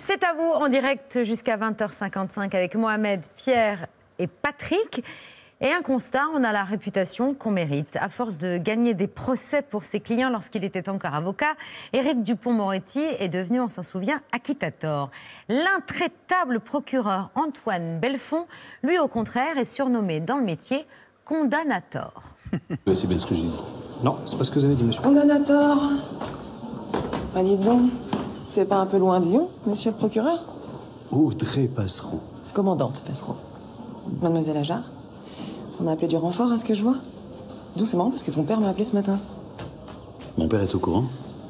C'est à vous en direct jusqu'à 20h55 avec Mohamed, Pierre et Patrick. Et un constat, on a la réputation qu'on mérite. À force de gagner des procès pour ses clients lorsqu'il était encore avocat, Éric Dupond-Moretti est devenu, on s'en souvient, acquittator. L'intraitable procureur Antoine Belfond, lui au contraire, est surnommé dans le métier condamnator. C'est bien ce que j'ai dit. Non, c'est pas ce que vous avez dit, monsieur. Condamnator. Ah, dites donc, c'est pas un peu loin de Lyon, monsieur le procureur? Audrey Passereau. Commandante Passereau. Mademoiselle Ajar, on a appelé du renfort à ce que je vois. D'où c'est marrant parce que ton père m'a appelé ce matin. Mon père est au courant?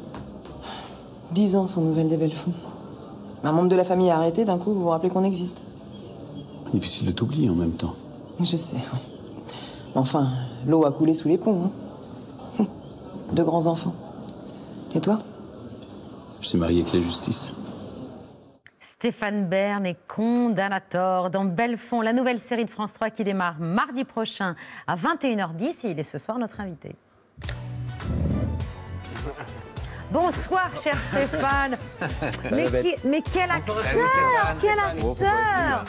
10 ans, son nouvelle des Belfond. Un membre de la famille a arrêté, d'un coup, vous vous rappelez qu'on existe. Difficile de t'oublier en même temps. Je sais, oui. Enfin, l'eau a coulé sous les ponts, hein. 2 grands enfants. Et toi? Je suis marié avec la justice. Stéphane Bern est condamnator dans Belfond, la nouvelle série de France 3 qui démarre mardi prochain à 21h10 et il est ce soir notre invité. Bonsoir, cher Stéphane. Mais quel acteur! Quel acteur!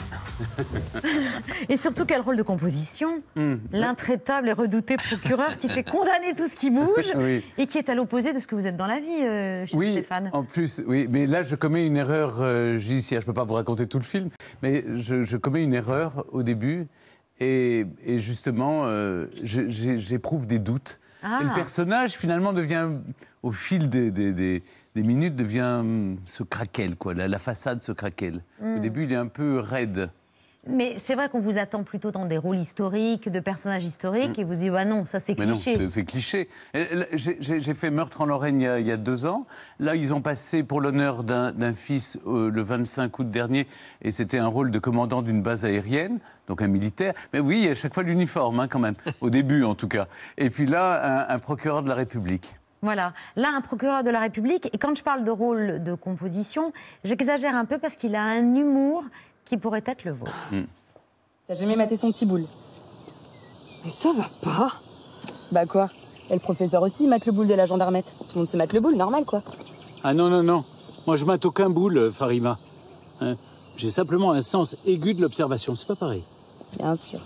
Et surtout, quel rôle de composition. L'intraitable et redouté procureur qui fait condamner tout ce qui bouge et qui est à l'opposé de ce que vous êtes dans la vie, Stéphane. En plus, oui, mais là, je commets une erreur judiciaire. Je ne peux pas vous raconter tout le film, mais je commets une erreur au début et justement, j'éprouve des doutes. Et le personnage, finalement, devient, au fil des minutes, se craquelle, quoi. La façade se craquelle. Au début, il est un peu raide. Mais c'est vrai qu'on vous attend plutôt dans des rôles historiques, de personnages historiques, et vous dites, bah non, ça c'est cliché. Non, c'est cliché. J'ai fait Meurtre en Lorraine il y a 2 ans. Là, ils ont passé pour l'honneur d'un fils le 25 août dernier, et c'était un rôle de commandant d'une base aérienne, donc un militaire. Mais oui, à chaque fois l'uniforme, hein, quand même, au début en tout cas. Et puis là, un procureur de la République. Voilà, là, un procureur de la République, et quand je parle de rôle de composition, j'exagère un peu parce qu'il a un humour qui pourrait être le vôtre. T'as jamais maté son petit boule? Mais ça va pas. Bah quoi? Et le professeur aussi mate le boule de la gendarmette. Tout le monde se mate le boule, normal quoi. Ah non, non, non. Moi, je mate aucun boule, Farima. Hein, j'ai simplement un sens aigu de l'observation. C'est pas pareil. Bien sûr.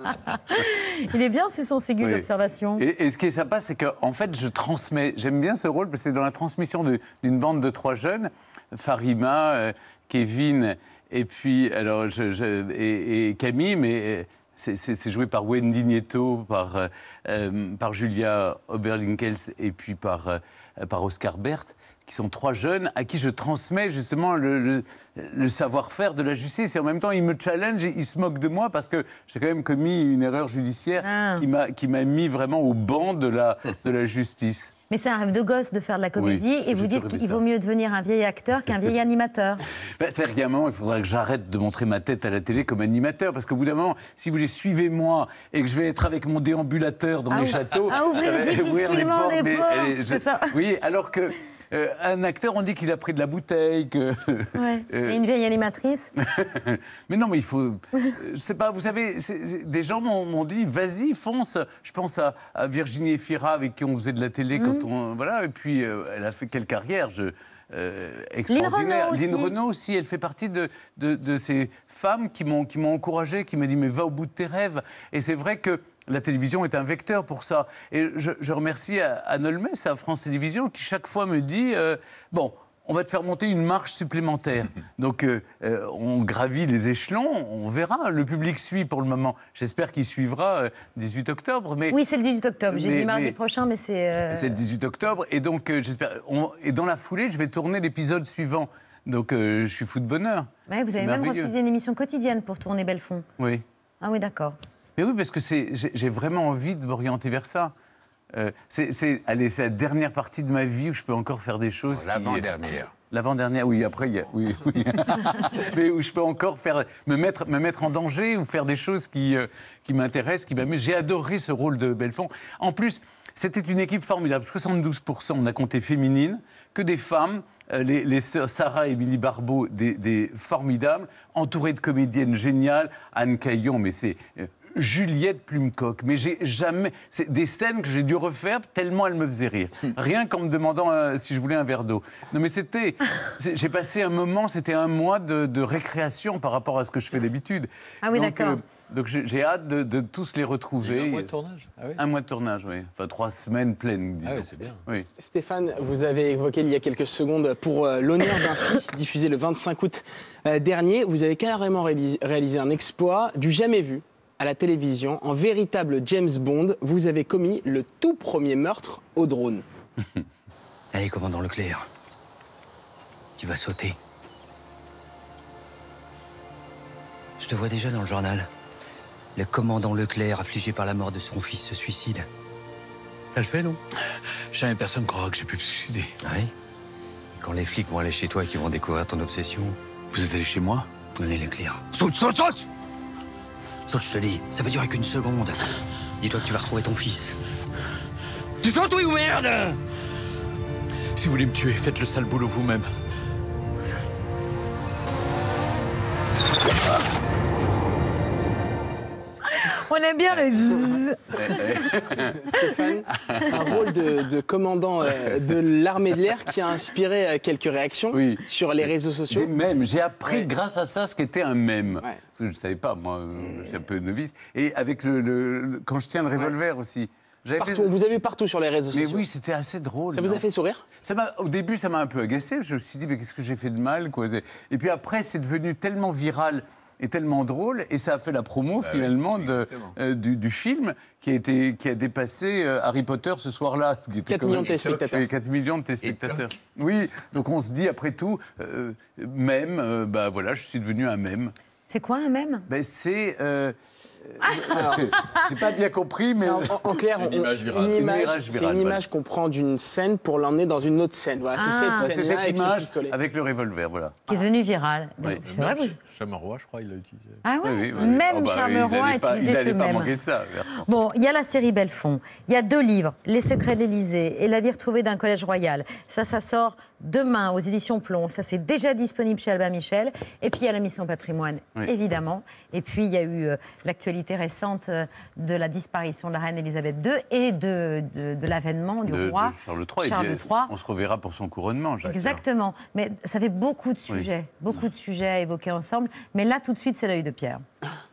Il est bien ce sens aigu de l'observation. Et ce qui est sympa, c'est qu'en fait, je transmets. J'aime bien ce rôle parce que c'est dans la transmission d'une bande de 3 jeunes, Farima, Kevin et puis et Camille, mais c'est joué par Wendy Nieto, par Julia Oberlinkels et puis par Oscar Berthe, qui sont 3 jeunes à qui je transmets justement le savoir-faire de la justice. Et en même temps, ils me challengent, ils se moquent de moi parce que j'ai quand même commis une erreur judiciaire qui m'a mis vraiment au banc de la justice. Mais c'est un rêve de gosse de faire de la comédie et vous dites qu'il vaut mieux devenir un vieil acteur qu'un vieil animateur. C'est-à-dire qu'à un moment, il faudra que j'arrête de montrer ma tête à la télé comme animateur parce qu'au bout d'un moment, si vous les suivez moi et que je vais être avec mon déambulateur dans les châteaux... ouvrir difficilement des portes, c'est ça. Oui, alors que... un acteur, on dit qu'il a pris de la bouteille, que... Et une vieille animatrice. Mais non, mais il faut... je sais pas, vous savez, des gens m'ont dit, vas-y, fonce. Je pense à Virginie Efira, avec qui on faisait de la télé quand on... Voilà, et puis elle a fait quelle carrière extraordinaire. Lynn Renaud aussi, elle fait partie de ces femmes qui m'ont encouragé, qui m'ont dit, mais va au bout de tes rêves. Et c'est vrai que la télévision est un vecteur pour ça. Et je remercie Anne Olmès à France Télévisions qui chaque fois me dit bon, on va te faire monter une marche supplémentaire. Donc on gravit les échelons, on verra. Le public suit pour le moment. J'espère qu'il suivra 18 octobre. Mais, oui, c'est le 18 octobre. J'ai dit mardi prochain, mais c'est... C'est le 18 octobre. Et donc j'espère... Et dans la foulée, je vais tourner l'épisode suivant. Donc je suis fou de bonheur. Ouais, vous avez même refusé une émission quotidienne pour tourner Belfond. Oui. Ah oui, d'accord. Mais oui, parce que j'ai vraiment envie de m'orienter vers ça. C'est la dernière partie de ma vie où je peux encore faire des choses. L'avant-dernière. L'avant-dernière, oui, après, oui. Mais où je peux encore me mettre en danger ou faire des choses qui m'intéressent, qui m'amusent. J'ai adoré ce rôle de Belfond. En plus, c'était une équipe formidable. 72%, on a compté féminines, que des femmes. Les sœurs Sarah et Émilie Barbeau, des formidables, entourées de comédiennes géniales. Anne Caillon, mais c'est Juliette Plumecoq, mais j'ai jamais... C'est des scènes que j'ai dû refaire tellement elles me faisaient rire. Rien qu'en me demandant si je voulais un verre d'eau. Non mais j'ai passé un moment, c'était un mois de récréation par rapport à ce que je fais d'habitude. Ah oui, d'accord. Donc j'ai hâte de tous les retrouver. Un mois de tournage. Ah oui. Un mois de tournage, oui. Enfin 3 semaines pleines, disons. Ah oui, c'est bien. Oui. Stéphane, vous avez évoqué il y a quelques secondes pour l'honneur d'un fils, diffusé le 25 août dernier. Vous avez carrément réalisé un exploit du jamais vu à la télévision. En véritable James Bond, vous avez commis le tout premier meurtre au drone. Allez, commandant Leclerc, tu vas sauter. Je te vois déjà dans le journal. Le commandant Leclerc, affligé par la mort de son fils, se suicide. Ça le fait, non? Jamais personne croira que j'ai pu me suicider. Ah oui. Et quand les flics vont aller chez toi et qu'ils vont découvrir ton obsession... Vous êtes allé chez moi? Allez, Leclerc. Saute, saute, saute! Saute, je te dis. Ça va durer qu'une seconde. Dis-toi que tu vas retrouver ton fils. Tu sautes, oui ou merde? Si vous voulez me tuer, faites le sale boulot vous-même. On aime bien le zzz. Stéphane, un rôle de commandant de l'armée de l'air qui a inspiré quelques réactions sur les réseaux sociaux. Des mèmes. J'ai appris grâce à ça ce qu'était un mème. Ouais. Parce que je ne savais pas, moi, je suis un peu novice. Et avec quand je tiens le revolver aussi. Partout, vous avez vu partout sur les réseaux sociaux. Mais oui, c'était assez drôle. Ça vous a fait sourire? Au début, ça m'a un peu agacé. Je me suis dit, mais qu'est-ce que j'ai fait de mal, quoi. Et puis après, c'est devenu tellement viral et tellement drôle, et ça a fait la promo finalement du film qui a dépassé Harry Potter ce soir-là. 4 millions de téléspectateurs. 4 millions de téléspectateurs. Oui, donc on se dit après tout, mème, bah voilà, je suis devenu un mème. C'est quoi un mème? C'est... j'ai pas bien compris, mais... En clair, c'est une image virale. C'est une image qu'on prend d'une scène pour l'emmener dans une autre scène. Voilà, c'est cette cette image image avec le revolver, voilà. Qui est devenu viral. Oui. C'est vrai, vous... Chameroy, je crois, il l'a utilisé. Ah ouais, Oui, même Chameroy a utilisé ce Il n'allait pas mème. manquer ça. Bon, il y a la série Belfond, il y a 2 livres, Les secrets de l'Élysée et La vie retrouvée d'un collège royal. Ça sort demain aux éditions Plomb. Ça, c'est déjà disponible chez Albin Michel. Et puis, il y a la Mission Patrimoine, évidemment. Et puis, il y a eu l'actualité récente de la disparition de la reine Elisabeth II et de l'avènement du roi Charles III. On se reverra pour son couronnement, j'espère. Exactement. Mais ça fait beaucoup de sujets, de sujets à évoquer ensemble. Mais là, tout de suite, c'est l'œil de Pierre.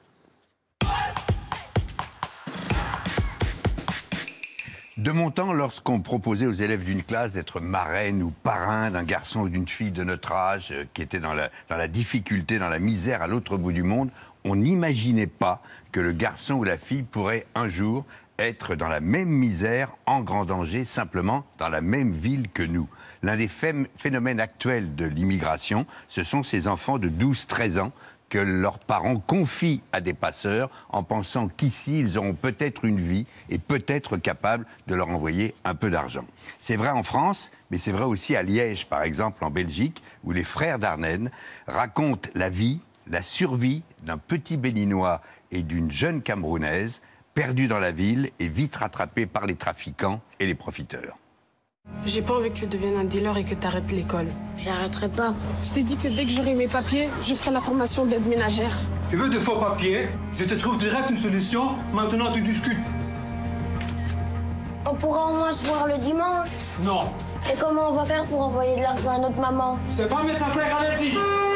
De mon temps, lorsqu'on proposait aux élèves d'une classe d'être marraine ou parrain d'un garçon ou d'une fille de notre âge qui était dans la difficulté, dans la misère à l'autre bout du monde, on n'imaginait pas que le garçon ou la fille pourrait un jour être dans la même misère, en grand danger, simplement dans la même ville que nous. L'un des phénomènes actuels de l'immigration, ce sont ces enfants de 12-13 ans que leurs parents confient à des passeurs en pensant qu'ici, ils auront peut-être une vie et peut-être capables de leur envoyer un peu d'argent. C'est vrai en France, mais c'est vrai aussi à Liège, par exemple, en Belgique, où les frères Dardenne racontent la vie, la survie d'un petit Béninois et d'une jeune Camerounaise perdus dans la ville et vite rattrapés par les trafiquants et les profiteurs. J'ai pas envie que tu deviennes un dealer et que t'arrêtes l'école. J'arrêterai pas. Je t'ai dit que dès que j'aurai mes papiers, je ferai la formation d'aide ménagère. Tu veux de faux papiers? Je te trouve direct une solution. Maintenant, tu discutes. On pourra au moins se voir le dimanche. Non. Et comment on va faire pour envoyer de l'argent à notre maman? C'est pas mes clair, allez-y.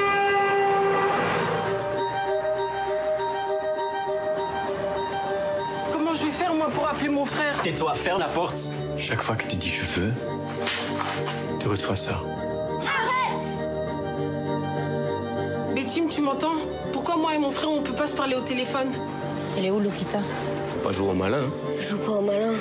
Comment je vais faire, moi, pour appeler mon frère? Tais-toi, ferme la porte. Chaque fois que tu dis je veux, tu reçois ça. Betty, tu m'entends? Pourquoi moi et mon frère, on peut pas se parler au téléphone? Elle est où, Lokita? Faut pas jouer au malin. Je joue pas au malin.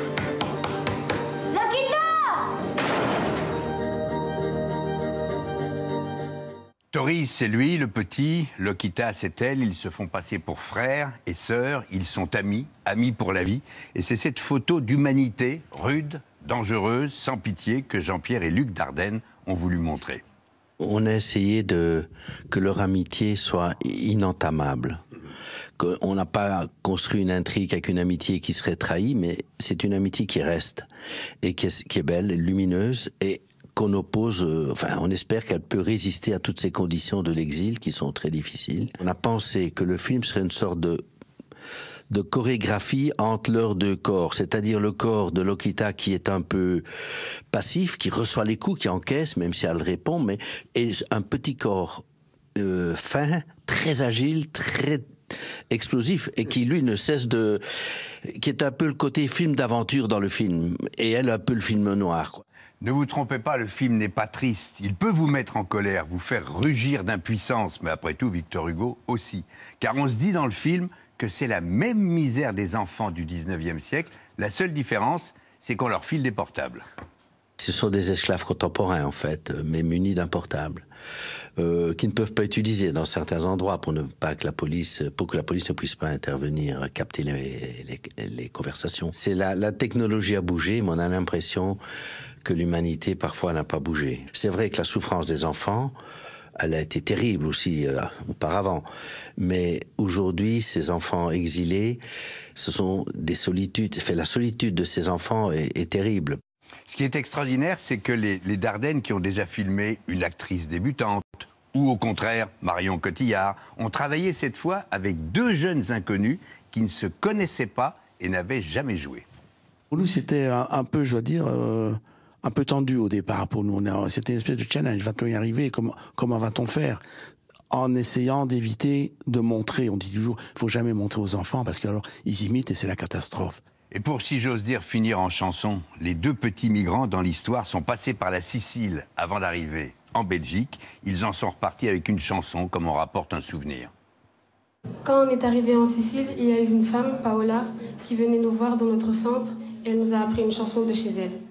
Tori, c'est lui, le petit. Lokita, c'est elle. Ils se font passer pour frères et sœurs. Ils sont amis, amis pour la vie. Et c'est cette photo d'humanité rude, dangereuse, sans pitié, que Jean-Pierre et Luc Dardenne ont voulu montrer. On a essayé que leur amitié soit inentamable. On n'a pas construit une intrigue avec une amitié qui serait trahie, mais c'est une amitié qui reste et qui est belle, lumineuse et qu'on oppose, on espère qu'elle peut résister à toutes ces conditions de l'exil qui sont très difficiles. On a pensé que le film serait une sorte de chorégraphie entre leurs deux corps, c'est-à-dire le corps de Lokita qui est un peu passif, qui reçoit les coups, qui encaisse, même si elle répond, mais et un petit corps fin, très agile, très explosif, et qui lui ne cesse de... qui est un peu le côté film d'aventure dans le film, et elle un peu le film noir, quoi. Ne vous trompez pas, le film n'est pas triste. Il peut vous mettre en colère, vous faire rugir d'impuissance, mais après tout, Victor Hugo aussi. Car on se dit dans le film que c'est la même misère des enfants du 19e siècle. La seule différence, c'est qu'on leur file des portables. Ce sont des esclaves contemporains, en fait, mais munis d'un portable, qui ne peuvent pas utiliser dans certains endroits pour que la police ne puisse pas intervenir, capter les conversations. C'est la technologie a bougé, mais on a l'impression que l'humanité, parfois, n'a pas bougé. C'est vrai que la souffrance des enfants, elle a été terrible aussi auparavant. Mais aujourd'hui, ces enfants exilés, ce sont des solitudes. La solitude de ces enfants est terrible. Ce qui est extraordinaire, c'est que les Dardenne, qui ont déjà filmé une actrice débutante, ou au contraire Marion Cotillard, ont travaillé cette fois avec deux jeunes inconnus qui ne se connaissaient pas et n'avaient jamais joué. Pour nous, c'était un peu, je dois dire, un peu tendu au départ pour nous. C'était une espèce de challenge. Va-t-on y arriver? Comment va-t-on faire? En essayant d'éviter de montrer. On dit toujours, il ne faut jamais montrer aux enfants parce qu'alors ils imitent et c'est la catastrophe. Et pour, si j'ose dire, finir en chanson, les deux petits migrants dans l'histoire sont passés par la Sicile avant d'arriver en Belgique. Ils en sont repartis avec une chanson, comme on rapporte un souvenir. Quand on est arrivé en Sicile, il y a eu une femme, Paola, qui venait nous voir dans notre centre et elle nous a appris une chanson de chez elle.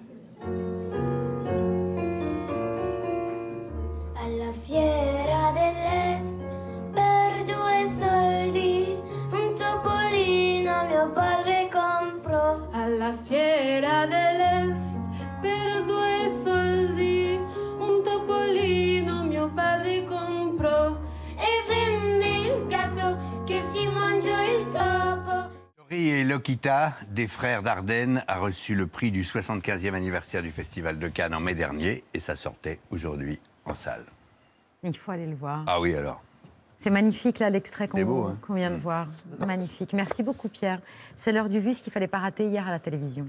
Alla fiera dell'est, per 2 soldi, un topolino mio padre comprò. Alla fiera dell'est, per 2 soldi, un topolino mio padre comprò. E venne il gatto che si mangiò il topo. Laurie et Lokita, des frères Dardenne, a reçu le prix du 75e anniversaire du Festival de Cannes en mai dernier et ça sortait aujourd'hui en salle. Il faut aller le voir. Ah oui, alors. C'est magnifique, là, l'extrait qu'on vient de Mmh. voir. Magnifique. Merci beaucoup, Pierre. C'est l'heure du vu, ce qu'il ne fallait pas rater hier à la télévision.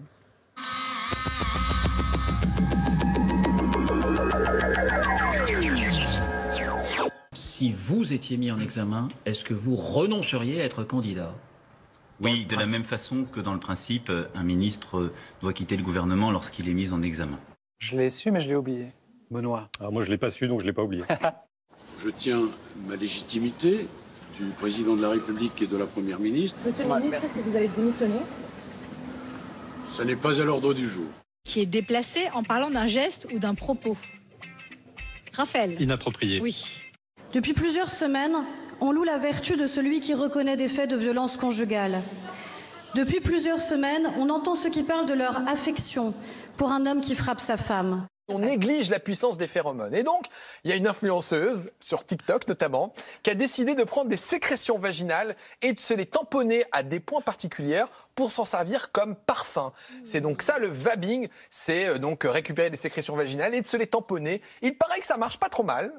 Si vous étiez mis en examen, est-ce que vous renonceriez à être candidat? Oui, de la même façon que dans le principe, un ministre doit quitter le gouvernement lorsqu'il est mis en examen. Je l'ai su, mais je l'ai oublié. Benoît. Moi, je ne l'ai pas su, donc je ne l'ai pas oublié. Je tiens ma légitimité du président de la République et de la Première ministre. Monsieur le ministre, est-ce que vous allez démissionner? Ça n'est pas à l'ordre du jour. Qui est déplacé en parlant d'un geste ou d'un propos. Raphaël. Inapproprié. Oui. Depuis plusieurs semaines, on loue la vertu de celui qui reconnaît des faits de violence conjugale. Depuis plusieurs semaines, on entend ceux qui parlent de leur affection pour un homme qui frappe sa femme. On néglige la puissance des phéromones. Et donc, il y a une influenceuse, sur TikTok notamment, qui a décidé de prendre des sécrétions vaginales et de se les tamponner à des points particuliers pour s'en servir comme parfum. C'est donc ça le vabbing, c'est donc récupérer des sécrétions vaginales et de se les tamponner. Il paraît que ça marche pas trop mal.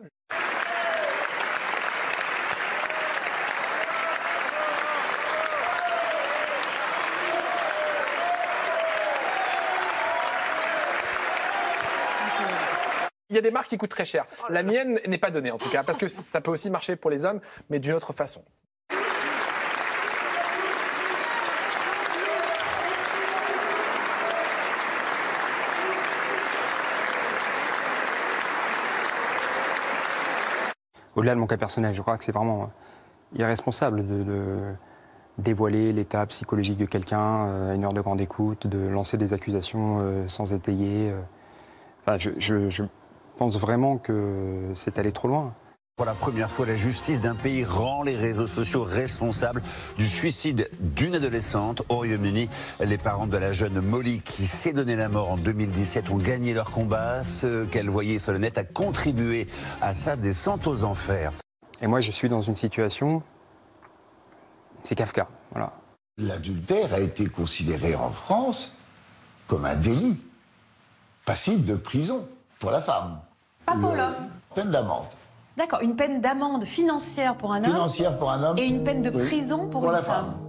Il y a des marques qui coûtent très cher. La mienne n'est pas donnée en tout cas, parce que ça peut aussi marcher pour les hommes, mais d'une autre façon. Au-delà de mon cas personnel, je crois que c'est vraiment irresponsable de dévoiler l'état psychologique de quelqu'un à une heure de grande écoute, de lancer des accusations sans étayer. Enfin, je pense vraiment que c'est allé trop loin. Pour la première fois, la justice d'un pays rend les réseaux sociaux responsables du suicide d'une adolescente au Royaume-Uni. Les parents de la jeune Molly, qui s'est donné la mort en 2017, ont gagné leur combat. Ce qu'elle voyait sur le net a contribué à sa descente aux enfers. Et moi, je suis dans une situation... C'est Kafka, voilà. L'adultère a été considéré en France comme un délit, passible de prison pour la femme. Pas pour l'homme. Peine d'amende. D'accord, une peine d'amende financière pour un homme. Financière pour un homme. Et une peine de prison pour une la femme.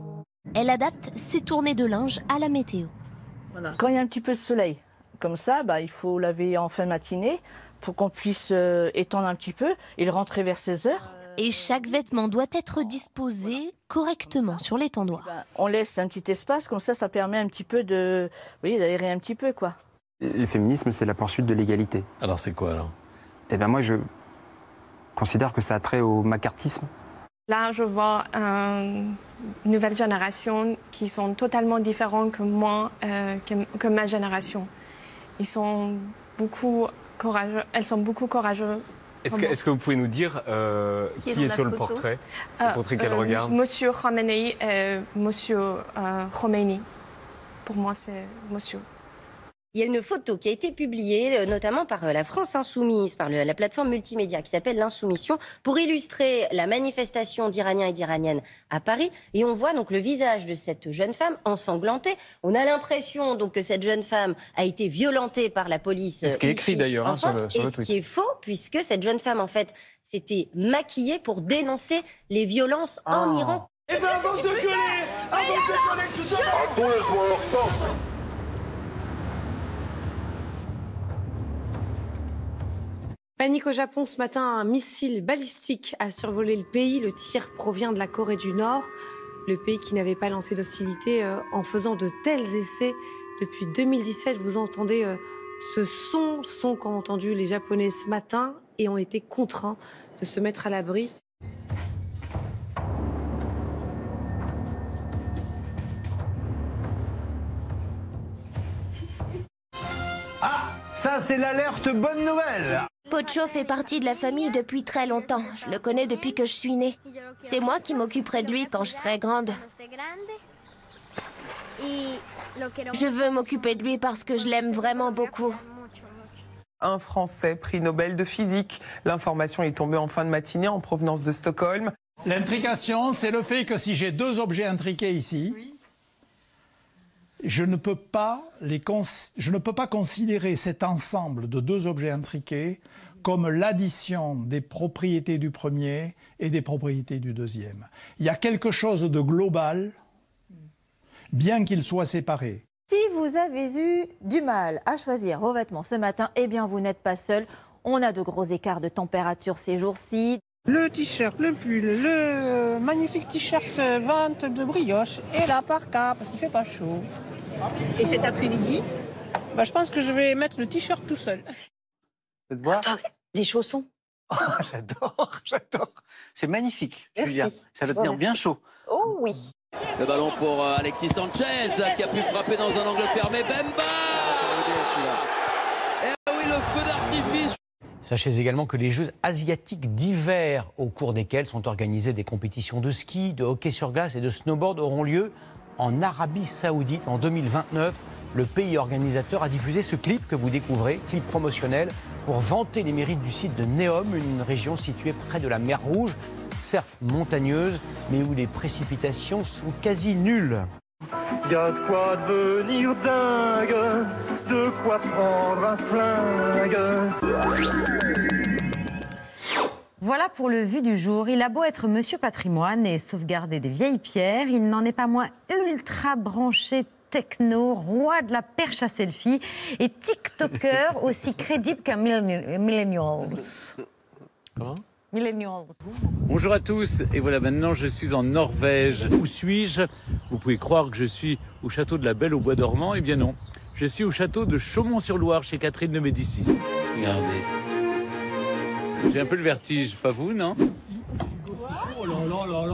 Elle adapte ses tournées de linge à la météo. Voilà. Quand il y a un petit peu de soleil, comme ça, il faut laver en fin de matinée pour qu'on puisse étendre un petit peu et le rentrer vers 16 heures. Et chaque vêtement doit être disposé correctement sur l'étendoir. On laisse un petit espace, comme ça permet un petit peu d'aérer un petit peu, quoi. Le féminisme, c'est la poursuite de l'égalité. Alors c'est quoi alors? Eh bien moi, je considère que ça a trait au macartisme. Là, je vois une nouvelle génération qui sont totalement différents que moi, que ma génération. Ils sont beaucoup courageux. Elles sont beaucoup courageuses. Est-ce que vous pouvez nous dire qui est sur le portrait? Le portrait qu'elle regarde? Monsieur Khamenei et Monsieur Khomeini. Pour moi, c'est Monsieur. Il y a une photo qui a été publiée, notamment par la France Insoumise, par la plateforme multimédia qui s'appelle l'Insoumission, pour illustrer la manifestation d'Iraniens et d'Iraniennes à Paris. Et on voit donc le visage de cette jeune femme ensanglantée. On a l'impression donc que cette jeune femme a été violentée par la police. C'est ce qui est écrit d'ailleurs sur le tweet. Ce qui est faux, puisque cette jeune femme, en fait, s'était maquillée pour dénoncer les violences en Iran. Eh bien, avant de gueuler, tout ça... À tous les joueurs, pense. Panique au Japon ce matin, un missile balistique a survolé le pays. Le tir provient de la Corée du Nord, le pays qui n'avait pas lancé d'hostilité en faisant de tels essais depuis 2017. Vous entendez ce son qu'ont entendu les Japonais ce matin et ont été contraints de se mettre à l'abri. Ah, ça c'est l'alerte bonne nouvelle. Pocho fait partie de la famille depuis très longtemps. Je le connais depuis que je suis née. C'est moi qui m'occuperai de lui quand je serai grande. Je veux m'occuper de lui parce que je l'aime vraiment beaucoup. Un Français, prix Nobel de physique. L'information est tombée en fin de matinée en provenance de Stockholm. L'intrication, c'est le fait que si j'ai deux objets intriqués ici, je ne peux pas considérer cet ensemble de deux objets intriqués comme l'addition des propriétés du premier et des propriétés du deuxième. Il y a quelque chose de global, bien qu'il soit séparé. Si vous avez eu du mal à choisir vos vêtements ce matin, eh bien vous n'êtes pas seul. On a de gros écarts de température ces jours-ci. Le t-shirt, le pull, le magnifique t-shirt vente de brioche et la parka parce qu'il fait pas chaud. Et cet après-midi, je pense que je vais mettre le t-shirt tout seul. Attendez, les chaussons. Oh, j'adore. C'est magnifique, Julia. Ça va tenir bien chaud. Oh oui. Le ballon pour Alexis Sanchez qui a pu frapper dans un angle fermé. Bemba! Et oui, le feu d'artifice. Sachez également que les Jeux asiatiques d'hiver, au cours desquels sont organisées des compétitions de ski, de hockey sur glace et de snowboard, auront lieu en Arabie Saoudite en 2029. Le pays organisateur a diffusé ce clip que vous découvrez, clip promotionnel, pour vanter les mérites du site de Neom, une région située près de la mer Rouge, certes montagneuse, mais où les précipitations sont quasi nulles. Y a de quoi devenir dingue, de quoi prendre un flingue. Voilà pour le vu du jour. Il a beau être monsieur patrimoine et sauvegarder des vieilles pierres, il n'en est pas moins ultra branché techno, roi de la perche à selfie et TikToker aussi crédible qu'un millennials. Comment ? Millennials. Bonjour à tous, et voilà, maintenant je suis en Norvège. Où suis-je? Vous pouvez croire que je suis au château de la Belle au Bois dormant, eh bien non. Je suis au château de Chaumont-sur-Loire chez Catherine de Médicis. Regardez. J'ai un peu le vertige, pas vous, non? Oh là là là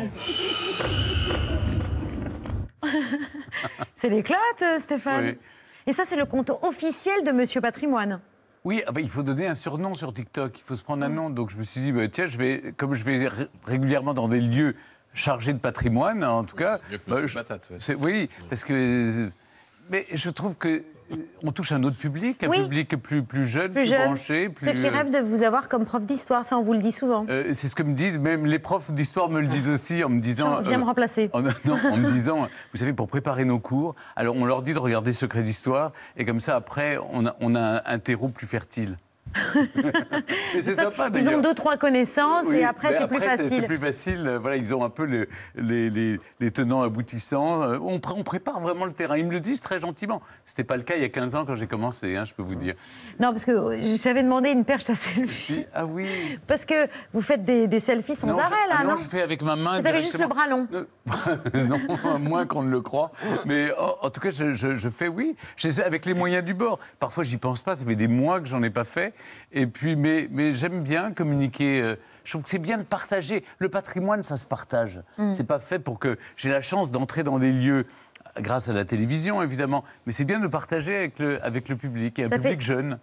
là. C'est l'éclate, Stéphane. Oui. Et ça, c'est le compte officiel de Monsieur Patrimoine. Oui, il faut donner un surnom sur TikTok, il faut se prendre un nom. Donc je me suis dit, tiens, comme je vais régulièrement dans des lieux chargés de patrimoine, en tout cas... Oui, parce que... Mais je trouve que on touche un autre public, un public plus jeune, plus branché. Ceux qui rêvent de vous avoir comme prof d'histoire, ça on vous le dit souvent. C'est ce que me disent, même les profs d'histoire me le disent aussi en me disant... Viens me remplacer. En me disant, vous savez, pour préparer nos cours, alors on leur dit de regarder Secrets d'Histoire, et comme ça après, on a un terreau plus fertile. Mais c'est sympa Ils d'ailleurs. ont 2-3 connaissances et après c'est plus facile. C'est plus facile. Voilà, ils ont un peu les tenants aboutissants. On prépare vraiment le terrain. Ils me le disent très gentiment. C'était pas le cas il y a 15 ans quand j'ai commencé, hein, je peux vous dire. Non, parce que j'avais demandé une perche à selfie. Ah oui. Parce que vous faites des selfies sans arrêt là, non? Non, je fais avec ma main. Vous avez juste le bras long. Non, moins qu'on ne le croit. Mais en tout cas, je fais oui. Avec les moyens du bord. Parfois, j'y pense pas. Ça fait des mois que j'en ai pas fait. Et puis, mais j'aime bien communiquer. Je trouve que c'est bien de partager. Le patrimoine, ça se partage. C'est pas fait pour que j'ai la chance d'entrer dans des lieux grâce à la télévision, évidemment. Mais c'est bien de partager avec le public et un public jeune.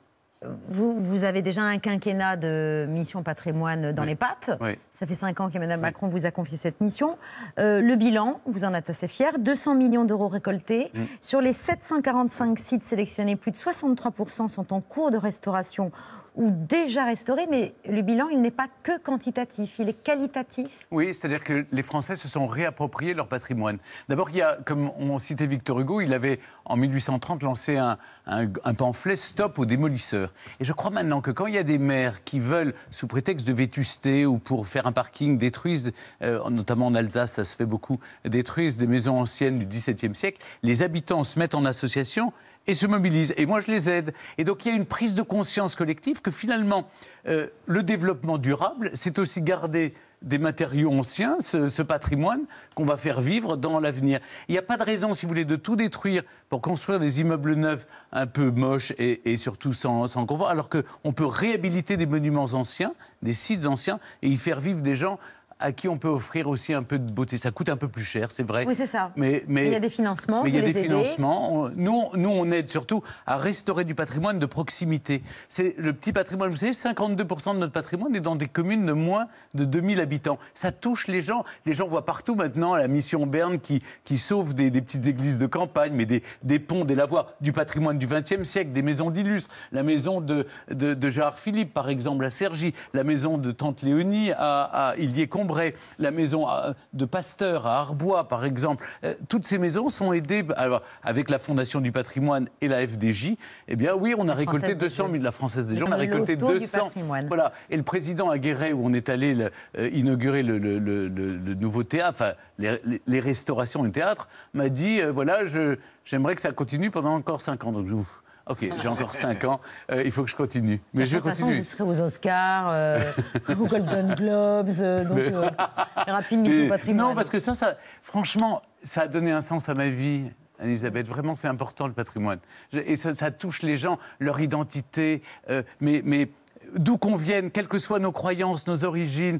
Vous avez déjà un quinquennat de mission patrimoine dans les pattes. Oui. Ça fait 5 ans qu'Emmanuel Macron vous a confié cette mission. Le bilan, vous en êtes assez fier, 200 millions d'euros récoltés. Sur les 745 sites sélectionnés, plus de 63% sont en cours de restauration ou déjà restaurés, mais le bilan, il n'est pas que quantitatif, il est qualitatif. Oui, c'est-à-dire que les Français se sont réappropriés leur patrimoine. D'abord, il y a, comme on citait Victor Hugo, il avait, en 1830, lancé un pamphlet « Stop aux démolisseurs ». Et je crois maintenant que quand il y a des maires qui veulent, sous prétexte de vétusté ou pour faire un parking, détruisent, notamment en Alsace, ça se fait beaucoup, détruisent des maisons anciennes du XVIIe siècle, les habitants se mettent en association et se mobilisent. Et moi, je les aide. Et donc, il y a une prise de conscience collective que finalement, le développement durable, c'est aussi garder des matériaux anciens, ce patrimoine qu'on va faire vivre dans l'avenir. Il n'y a pas de raison, si vous voulez, de tout détruire pour construire des immeubles neufs un peu moches et surtout sans confort, alors qu'on peut réhabiliter des monuments anciens, des sites anciens, et y faire vivre des gens à qui on peut offrir aussi un peu de beauté. Ça coûte un peu plus cher, c'est vrai. Oui, c'est ça. Mais il y a des financements. Mais il y a des financements. Nous, on aide surtout à restaurer du patrimoine de proximité. C'est le petit patrimoine. Vous savez, 52% de notre patrimoine est dans des communes de moins de 2000 habitants. Ça touche les gens. Les gens voient partout maintenant la mission Berne qui sauve des petites églises de campagne, mais des ponts, des lavoirs, du patrimoine du XXe siècle, des maisons d'illustres. La maison de Gérard Philippe, par exemple, à Cergy. La maison de Tante Léonie à Illiers-Combray. La maison de Pasteur à Arbois, par exemple. Toutes ces maisons sont aidées avec la Fondation du patrimoine et la FDJ. Eh bien, oui, on a récolté 200 000. La Française des Jeux, on a récolté 200. Voilà. Et le président à Guéret, où on est allé inaugurer le nouveau théâtre, enfin, les restaurations du théâtre, m'a dit voilà, j'aimerais que ça continue pendant encore 5 ans. Donc, OK, j'ai encore 5 ans, il faut que je continue. Mais je vais continuer. Vous serez aux Oscars, aux Golden Globes, rapide mission patrimoine. Non, parce que ça, franchement, ça a donné un sens à ma vie, Elisabeth. Vraiment, c'est important, le patrimoine. Et ça touche les gens, leur identité, mais d'où qu'on vienne, quelles que soient nos croyances, nos origines,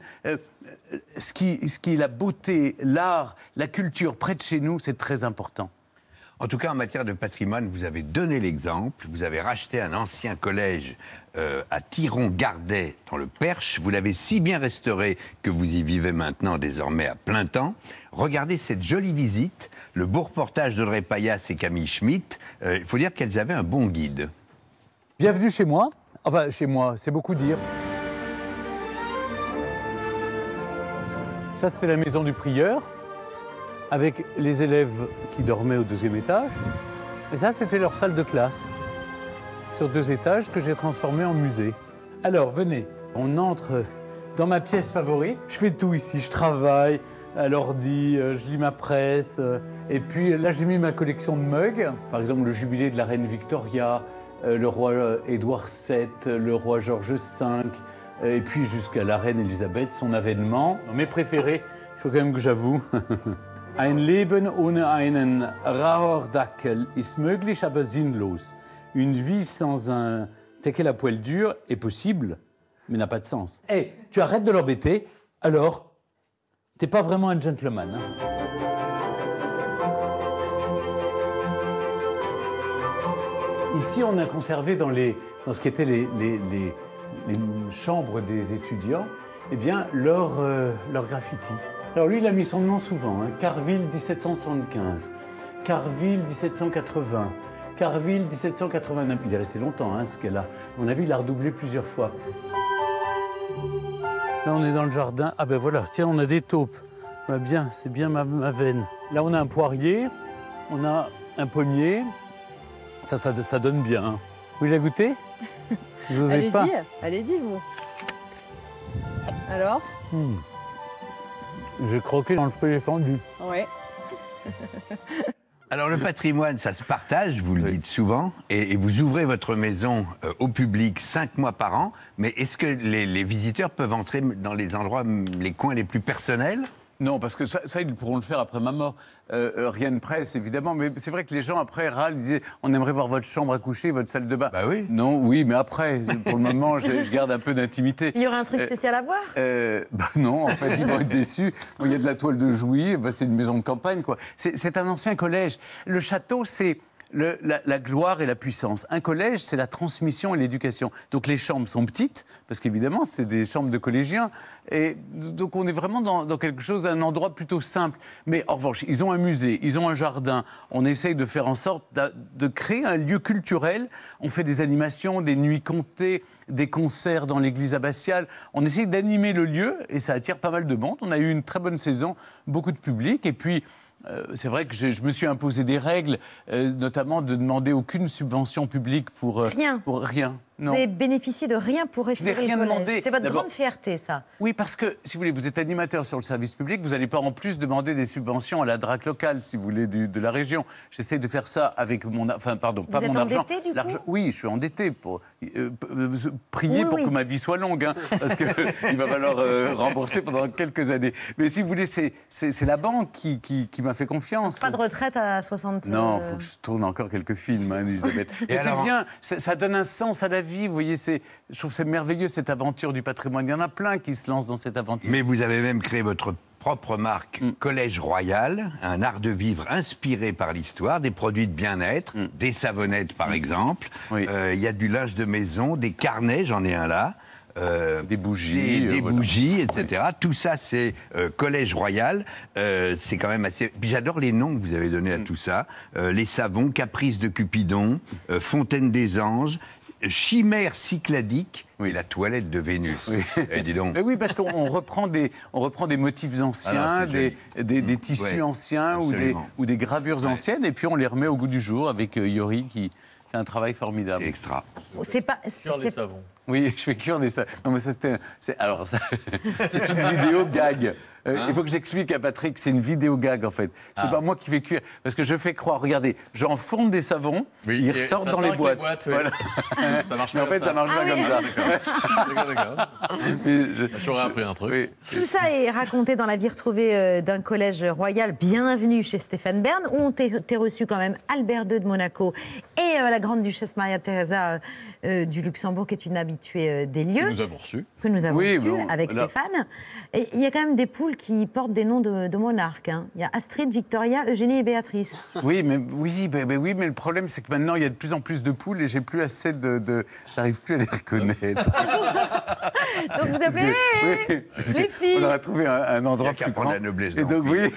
ce qui est la beauté, l'art, la culture près de chez nous, c'est très important. En tout cas, en matière de patrimoine, vous avez donné l'exemple. Vous avez racheté un ancien collège à Thiron-Gardet, dans le Perche. Vous l'avez si bien restauré que vous y vivez maintenant, désormais, à plein temps. Regardez cette jolie visite, le beau reportage d'Audrey Payas et Camille Schmitt. Il faut dire qu'elles avaient un bon guide. Bienvenue chez moi. Enfin, chez moi, c'est beaucoup dire. Ça, c'était la maison du prieur, avec les élèves qui dormaient au 2e étage. Et ça, c'était leur salle de classe, sur 2 étages, que j'ai transformé en musée. Alors, venez, on entre dans ma pièce favorite. Je fais tout ici, je travaille à l'ordi, je lis ma presse. Et puis là, j'ai mis ma collection de mugs. Par exemple, le jubilé de la reine Victoria, le roi Édouard VII, le roi George V, et puis jusqu'à la reine Elisabeth, son avènement. Mes préférés, il faut quand même que j'avoue... Ein Leben ohne einen Rauerdackel ist möglich, aber sinnlos. Une vie sans un teckel à poil dur est possible, mais n'a pas de sens. Hey, tu arrêtes de l'embêter, alors t'es pas vraiment un gentleman. Hein. Ici, on a conservé dans ce qui était les chambres des étudiants, eh bien, leur graffiti. Alors lui, il a mis son nom souvent, hein. Carville 1775, Carville 1780, Carville 1789. Il est resté longtemps, hein, ce qu'elle a. À mon avis, il a redoublé plusieurs fois. Là, on est dans le jardin. Ah ben voilà, tiens, on a des taupes. Bah bien, c'est bien ma veine. Là, on a un poirier, on a un pommier. Ça donne bien. Hein. Vous voulez la goûter? Vous osez Allez-y, pas. allez-y, vous. Alors? J'ai croqué dans le fruit défendu. Ouais. Alors le patrimoine, ça se partage, vous le dites souvent, et vous ouvrez votre maison au public 5 mois par an, mais est-ce que les visiteurs peuvent entrer dans les endroits, les coins les plus personnels ? Non, parce que ça, ils pourront le faire après ma mort. Rien ne presse, évidemment, mais c'est vrai que les gens, après, râlent, ils disaient « On aimerait voir votre chambre à coucher, votre salle de bain. » Bah oui. Non, oui, mais après, pour le moment, je garde un peu d'intimité. Il y aura un truc spécial à voir Non, en fait, ils vont être déçus. Bon, il y a de la toile de Jouy, c'est une maison de campagne, quoi. C'est un ancien collège. Le château, c'est... la gloire et la puissance. Un collège, c'est la transmission et l'éducation. Donc les chambres sont petites, parce qu'évidemment, c'est des chambres de collégiens. Et donc on est vraiment dans quelque chose, un endroit plutôt simple. Mais en revanche, ils ont un musée, ils ont un jardin. On essaye de faire en sorte de créer un lieu culturel. On fait des animations, des nuits comptées, des concerts dans l'église abbatiale. On essaye d'animer le lieu et ça attire pas mal de monde. On a eu une très bonne saison, beaucoup de public. Et puis... c'est vrai que je me suis imposé des règles, notamment de demander aucune subvention publique pour rien. Pour rien. Non. Vous avez bénéficié de rien pour restaurer le collège. Demandé. C'est votre grande fierté, ça. Oui, parce que, si vous voulez, vous êtes animateur sur le service public, vous n'allez pas en plus demander des subventions à la DRAC locale, si vous voulez, de la région. J'essaie de faire ça avec mon... Enfin, pardon, pas mon argent. Vous êtes endetté, du coup ? Oui, je suis endetté. Priez pour que ma vie soit longue, hein, parce qu'il va falloir rembourser pendant quelques années. Mais si vous voulez, c'est la banque qui m'a fait confiance. Pas de retraite à 60 ans. Non, il faut que je tourne encore quelques films, hein, Elisabeth. Et c'est bien, ça donne un sens à la vie, vous voyez, je trouve que c'est merveilleux cette aventure du patrimoine. Il y en a plein qui se lancent dans cette aventure. Mais vous avez même créé votre propre marque Collège Royal, un art de vivre inspiré par l'histoire, des produits de bien-être, des savonnettes par exemple. Il y a du linge de maison, des carnets, j'en ai un là. Des bougies. Des bougies, etc. Tout ça, c'est Collège Royal. C'est quand même assez... Puis j'adore les noms que vous avez donnés à tout ça. Les savons, Caprice de Cupidon, Fontaine des Anges, Chimère cycladique, la toilette de Vénus. Dis donc. Mais oui, parce qu'on reprend des motifs anciens, des tissus anciens ou des gravures anciennes, et puis on les remet au goût du jour avec Yori qui fait un travail formidable. C'est extra. Cuire les savons. Oui, je fais cuire des savons. Non, mais ça, c'est une vidéo gag. Il faut que j'explique à Patrick, c'est une vidéo gag en fait. C'est pas moi qui fais cuire. Parce que je fais croire, regardez, j'enfonde des savons, ils ressortent dans les boîtes. Voilà. Ça marche mais en fait, ça marche pas comme ça. D'accord. J'aurais appris un truc. Tout ça est raconté dans La vie retrouvée d'un collège royal. Bienvenue chez Stéphane Bern, où ont été reçus quand même Albert II de Monaco et la grande duchesse Maria Theresa du Luxembourg, qui est une habituée des lieux. Que nous avons reçu. Que nous avons reçu avec Stéphane. Et il y a quand même des poules qui portent des noms de monarques. Hein. Il y a Astrid, Victoria, Eugénie et Béatrice. Oui, mais le problème, c'est que maintenant, il y a de plus en plus de poules et j'ai plus assez j'arrive plus à les reconnaître. Donc vous avez les filles. On aurait trouvé un endroit plus grand. La noblesse. Et donc, oui.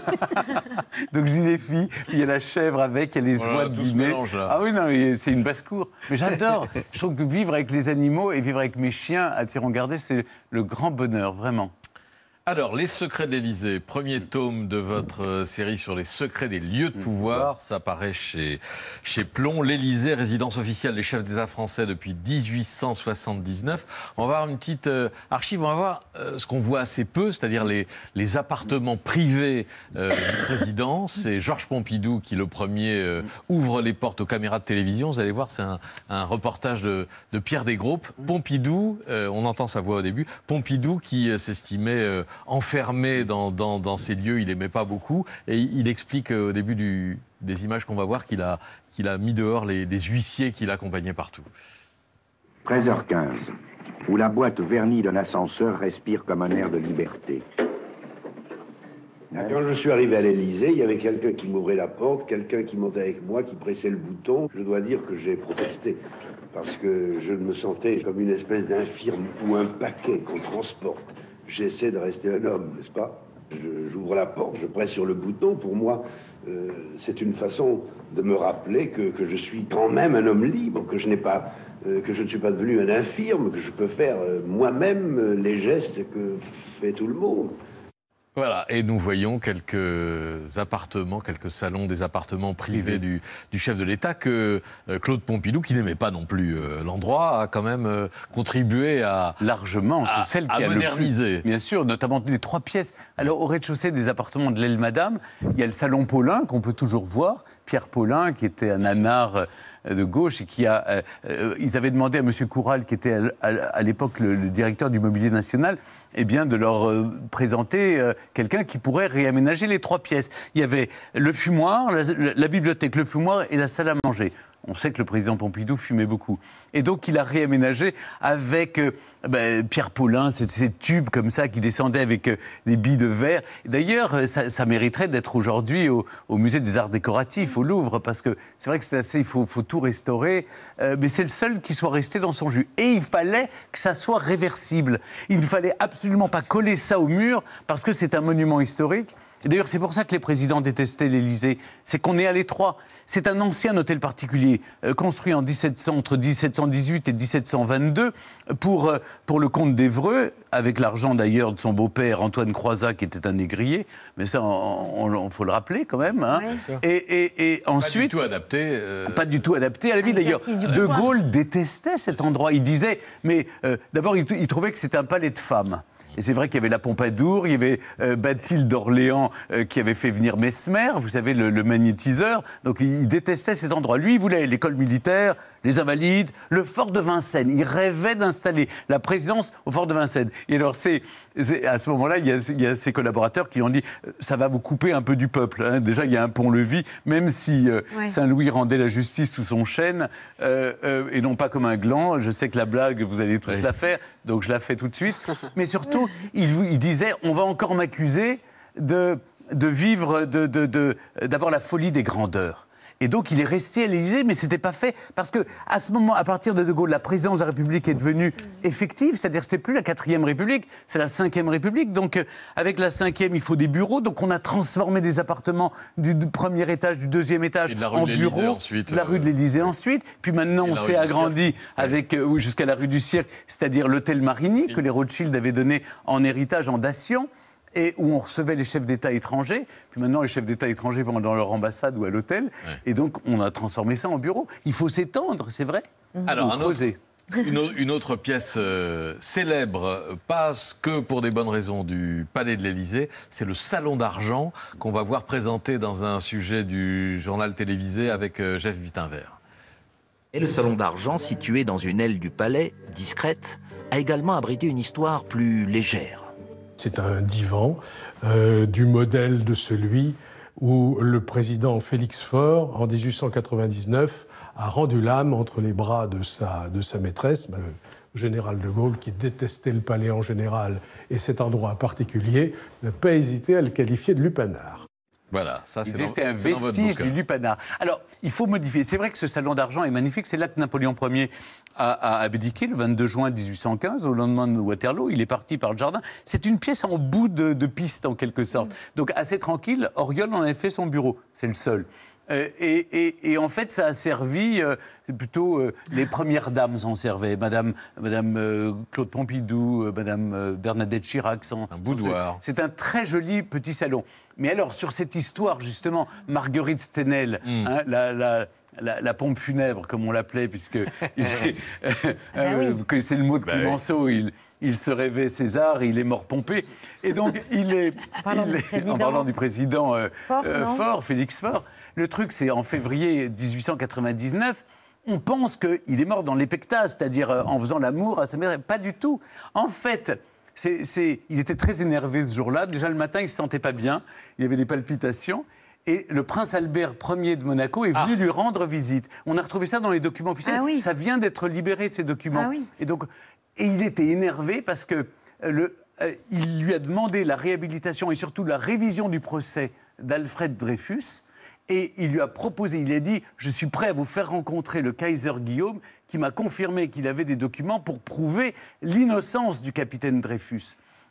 Donc, je dis les filles, puis il y a la chèvre avec, il y a les oies de dîner. Ah oui, non, c'est une basse-cour. Mais j'adore. Je trouve que vivre avec les animaux et vivre avec mes chiens à Tiron-Gardais, c'est le grand bonheur, vraiment. Alors, Les Secrets de l'Élysée, premier tome de votre série sur les secrets des lieux de pouvoir. Ça paraît chez Plon. L'Élysée, résidence officielle des chefs d'État français depuis 1879. On va avoir une petite archive. On va voir ce qu'on voit assez peu, c'est-à-dire les appartements privés du président. C'est Georges Pompidou qui, le premier, ouvre les portes aux caméras de télévision. Vous allez voir, c'est un reportage de Pierre Desgroupes. Pompidou, on entend sa voix au début, Pompidou qui s'estimait... enfermé dans ces lieux, il n'aimait pas beaucoup. Et il explique au début des images qu'on va voir qu'il a mis dehors les huissiers qui l'accompagnaient partout. 13h15, où la boîte vernie d'un ascenseur respire comme un air de liberté. Quand je suis arrivé à l'Élysée, il y avait quelqu'un qui m'ouvrait la porte, quelqu'un qui montait avec moi, qui pressait le bouton. Je dois dire que j'ai protesté, parce que je me sentais comme une espèce d'infirme ou un paquet qu'on transporte. J'essaie de rester un homme, n'est-ce pas? J'ouvre la porte, je presse sur le bouton. Pour moi, c'est une façon de me rappeler que je suis quand même un homme libre, que je ne suis pas devenu un infirme, que je peux faire moi-même les gestes que fait tout le monde. Voilà, et nous voyons quelques appartements, quelques salons des appartements privés du chef de l'État que Claude Pompidou, qui n'aimait pas non plus l'endroit, a quand même contribué à largement, c'est celle qui a moderniser. Bien sûr, notamment les 3 pièces. Alors au rez-de-chaussée des appartements de l'Aile Madame, il y a le salon Paulin qu'on peut toujours voir, Pierre Paulin qui était un anard de gauche et qui a... ils avaient demandé à M. Coural, qui était à l'époque le directeur du Mobilier National, eh bien, de leur présenter quelqu'un qui pourrait réaménager les 3 pièces. Il y avait le fumoir, la bibliothèque, le fumoir et la salle à manger. On sait que le président Pompidou fumait beaucoup. Et donc, il a réaménagé avec Pierre Paulin, ces tubes comme ça qui descendaient avec des billes de verre. D'ailleurs, ça mériterait d'être aujourd'hui au Musée des Arts Décoratifs, au Louvre, parce que c'est vrai que c'est assez... Il faut tout restaurer. Mais c'est le seul qui soit resté dans son jus. Et il fallait que ça soit réversible. Il ne fallait absolument pas coller ça au mur, parce que c'est un monument historique. Et d'ailleurs, c'est pour ça que les présidents détestaient l'Élysée. C'est qu'on est à l'étroit. C'est un ancien hôtel particulier, construit entre 1718 et 1722, pour le comte d'Évreux, avec l'argent d'ailleurs de son beau-père, Antoine Croizat, qui était un négrier. Mais ça, il faut le rappeler quand même. Hein. Ouais. Et ensuite... Pas du tout adapté. Pas du tout adapté à la vie. D'ailleurs, De Gaulle détestait cet endroit. Il disait... Mais d'abord, il trouvait que c'était un palais de femmes. Et c'est vrai qu'il y avait la Pompadour, il y avait Bathilde d'Orléans qui avait fait venir Mesmer, vous savez, le magnétiseur. Donc il détestait cet endroit. Lui, il voulait l'école militaire, les Invalides, le fort de Vincennes. Il rêvait d'installer la présidence au fort de Vincennes. Et alors, à ce moment-là, il y a ses collaborateurs qui ont dit « ça va vous couper un peu du peuple hein. ». Déjà, il y a un pont-levis, même si Saint-Louis rendait la justice sous son chêne, et non pas comme un gland. Je sais que la blague, vous allez tous la faire, donc je la fais tout de suite. Mais surtout, il disait « on va encore m'accuser de vivre, d'avoir la folie des grandeurs ». Et donc, il est resté à l'Élysée, mais ce n'était pas fait. Parce qu'à ce moment, à partir de Gaulle, la présidence de la République est devenue effective. C'est-à-dire que ce n'était plus la 4e République, c'est la 5e République. Donc, avec la 5e, il faut des bureaux. Donc, on a transformé des appartements du premier étage, du 2e étage en bureaux. Ensuite, la rue de l'Élysée ensuite. Puis maintenant, on s'est agrandi avec, jusqu'à la rue du Cirque, c'est-à-dire l'hôtel Marigny, que les Rothschild avaient donné en héritage en dation. Et où on recevait les chefs d'État étrangers. Puis maintenant, les chefs d'État étrangers vont dans leur ambassade ou à l'hôtel. Ouais. Et donc, on a transformé ça en bureau. Il faut s'étendre, c'est vrai. Alors, une autre pièce célèbre, pas que pour des bonnes raisons, du Palais de l'Élysée, c'est le Salon d'Argent qu'on va voir présenté dans un sujet du journal télévisé avec Jeff Bittenvert. Et le Salon d'Argent, situé dans une aile du palais, discrète, a également abrité une histoire plus légère. C'est un divan du modèle de celui où le président Félix Faure, en 1899, a rendu l'âme entre les bras de sa maîtresse, le général de Gaulle, qui détestait le palais en général et cet endroit en particulier, n'a pas hésité à le qualifier de lupanar. Voilà, ça c'est un vestige du lupanar. Alors, il faut modifier. C'est vrai que ce salon d'argent est magnifique. C'est là que Napoléon Ier a abdiqué, le 22 juin 1815, au lendemain de Waterloo. Il est parti par le jardin. C'est une pièce en bout de piste, en quelque sorte. Donc, assez tranquille. Auriol en a fait son bureau. C'est le seul. Et en fait, ça a servi, plutôt les premières dames s'en servaient. Madame Claude Pompidou, Madame Bernadette Chirac. Un boudoir. C'est un très joli petit salon. Mais alors, sur cette histoire, justement, Marguerite Stenel, hein, la pompe funèbre, comme on l'appelait, puisque vous connaissez le mot de Clemenceau, il se rêvait César, il est mort pompé. Et donc, en parlant du président Faure, Félix Faure, le truc, c'est en février 1899, on pense qu'il est mort dans l'épectase, c'est-à-dire en faisant l'amour à sa mère. Pas du tout. En fait, il était très énervé ce jour-là. Déjà, le matin, il ne se sentait pas bien. Il y avait des palpitations. Et le prince Albert Ier de Monaco est venu lui rendre visite. On a retrouvé ça dans les documents officiels. Ah oui. Ça vient d'être libéré, ces documents. Ah oui. Et il était énervé parce que il lui a demandé la réhabilitation et surtout la révision du procès d'Alfred Dreyfus. Et il lui a proposé, il a dit « Je suis prêt à vous faire rencontrer le Kaiser Guillaume qui m'a confirmé qu'il avait des documents pour prouver l'innocence du capitaine Dreyfus. »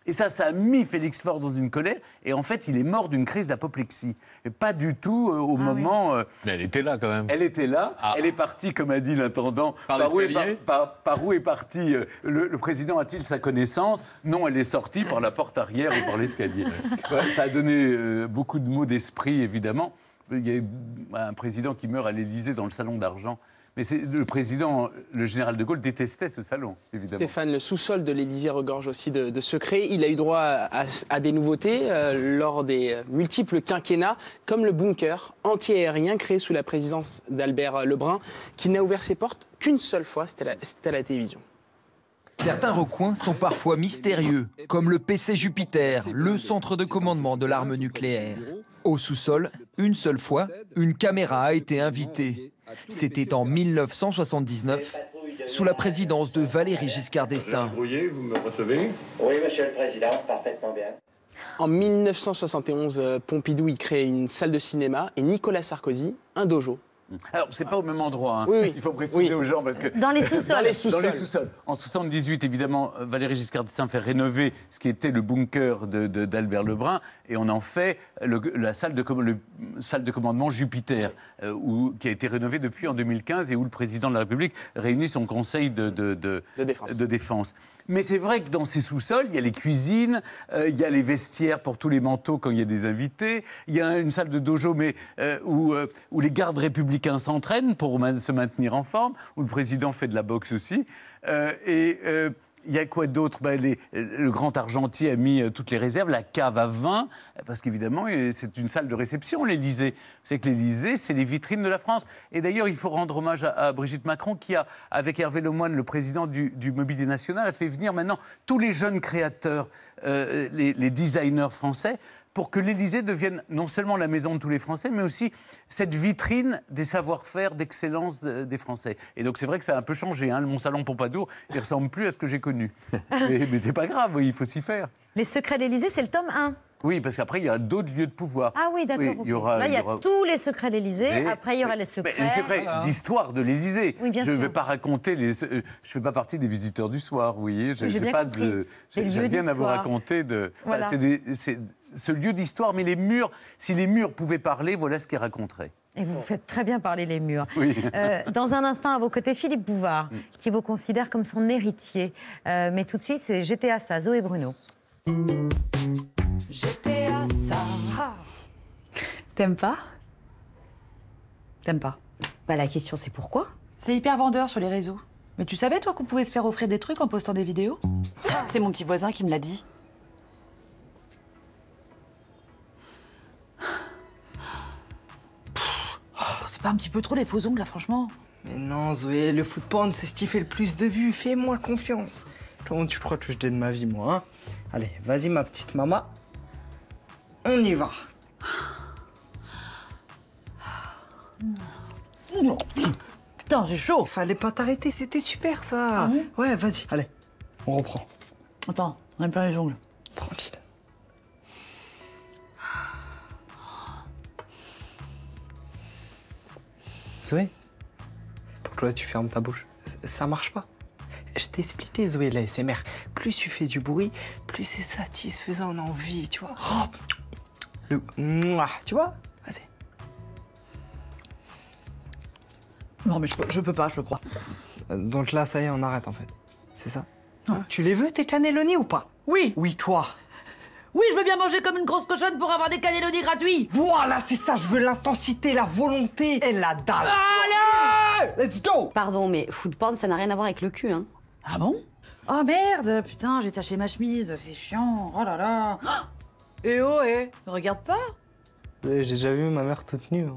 Et ça a mis Félix Faure dans une colère. Et en fait, il est mort d'une crise d'apoplexie. Et pas du tout au moment... Mais elle était là, quand même. Elle était là. Elle est partie, comme a dit l'intendant. Par l'escalier. Par où est parti le président a-t-il sa connaissance? Non, elle est sortie par la porte arrière ou par l'escalier. Ouais, ça a donné beaucoup de mots d'esprit, évidemment. Il y a un président qui meurt à l'Élysée dans le salon d'argent. Mais le président, le général de Gaulle, détestait ce salon, évidemment. Stéphane, le sous-sol de l'Élysée regorge aussi de secrets. Il a eu droit à des nouveautés lors des multiples quinquennats, comme le bunker anti-aérien créé sous la présidence d'Albert Lebrun, qui n'a ouvert ses portes qu'une seule fois, c'était à la télévision. Certains recoins sont parfois mystérieux, comme le PC Jupiter, le centre de commandement de l'arme nucléaire. Au sous-sol, une seule fois, une caméra a été invitée. C'était en 1979, sous la présidence de Valéry Giscard d'Estaing. Vous me recevez? Oui, monsieur le président, parfaitement bien. En 1971, Pompidou y crée une salle de cinéma et Nicolas Sarkozy, un dojo. Alors, c'est pas au même endroit, hein. Oui. Il faut préciser aux gens parce que... Dans les sous-sols. Dans les sous-sols. Dans les sous-sols. En 78, évidemment, Valéry Giscard d'Estaing fait rénover ce qui était le bunker d'Albert Lebrun et on en fait la salle de commandement Jupiter, qui a été rénovée depuis en 2015 et où le président de la République réunit son conseil de défense. Mais c'est vrai que dans ces sous-sols, il y a les cuisines, il y a les vestiaires pour tous les manteaux quand il y a des invités, il y a une salle de dojo où les gardes républicains s'entraînent pour se maintenir en forme, où le président fait de la boxe aussi. Il y a quoi d'autre? Le grand argentier a mis toutes les réserves, la cave à vin, parce qu'évidemment, c'est une salle de réception, l'Élysée. Vous savez que l'Élysée, c'est les vitrines de la France. Et d'ailleurs, il faut rendre hommage à Brigitte Macron, qui a, avec Hervé Lemoine, le président du Mobilier National, a fait venir maintenant tous les jeunes créateurs, les designers français, pour que l'Élysée devienne non seulement la maison de tous les Français, mais aussi cette vitrine des savoir-faire, d'excellence des Français. Et donc c'est vrai que ça a un peu changé. Hein. Mon salon Pompadour, il ne ressemble plus à ce que j'ai connu. mais c'est pas grave, il faut s'y faire. Les secrets de l'Élysée, c'est le tome 1. Oui, parce qu'après, il y a d'autres lieux de pouvoir. Ah oui, d'accord. Oui, Là, il y a tous les secrets de l'Élysée. Après, il y aura les secrets. Les secrets d'histoire de l'Élysée. Oui, bien je ne sûr. vais pas raconter je ne fais pas partie des visiteurs du soir, vous voyez. Je n'ai rien à vous raconter de. Voilà. C'est ce lieu d'histoire, mais les murs, si les murs pouvaient parler, voilà ce qu'ils raconteraient. Et vous faites très bien parler les murs. Oui. Dans un instant, à vos côtés, Philippe Bouvard, qui vous considère comme son héritier. Mais tout de suite, c'est GTA ça, Zoé Bruno. GTA ça. T'aimes pas? T'aimes pas? Bah la question c'est pourquoi? C'est hyper vendeur sur les réseaux. Mais tu savais toi qu'on pouvait se faire offrir des trucs en postant des vidéos? C'est mon petit voisin qui me l'a dit. C'est pas un petit peu trop les faux ongles là franchement? Mais non Zoé, le foot porn c'est ce qui fait le plus de vues, fais-moi confiance. Comment tu crois que je donne ma vie moi hein? Allez, vas-y ma petite maman. On y va. Putain, j'ai chaud. Fallait pas t'arrêter, c'était super ça. Ouais, vas-y, allez, on reprend. Attends, on aime plein les ongles. Tranquille. Zoé, pourquoi tu fermes ta bouche? Ça marche pas. Je t'ai expliqué, Zoé, la SMR. Plus tu fais du bruit, plus c'est satisfaisant, on a envie, tu vois. Tu vois? Vas-y. Non, mais je peux pas, je crois. Donc là, ça y est, on arrête en fait. C'est ça? Tu les veux, tes cannelloni ou pas? Oui. Oui, toi. Oui, je veux bien manger comme une grosse cochonne pour avoir des cannelloni gratuits. Voilà, c'est ça, je veux l'intensité, la volonté et la dalle. Allez! Let's go! Pardon, mais food porn, ça n'a rien à voir avec le cul, hein. Ah bon? Oh merde, putain, j'ai taché ma chemise, c'est chiant, oh là là. Eh oh, regarde pas. J'ai déjà vu ma mère toute nue.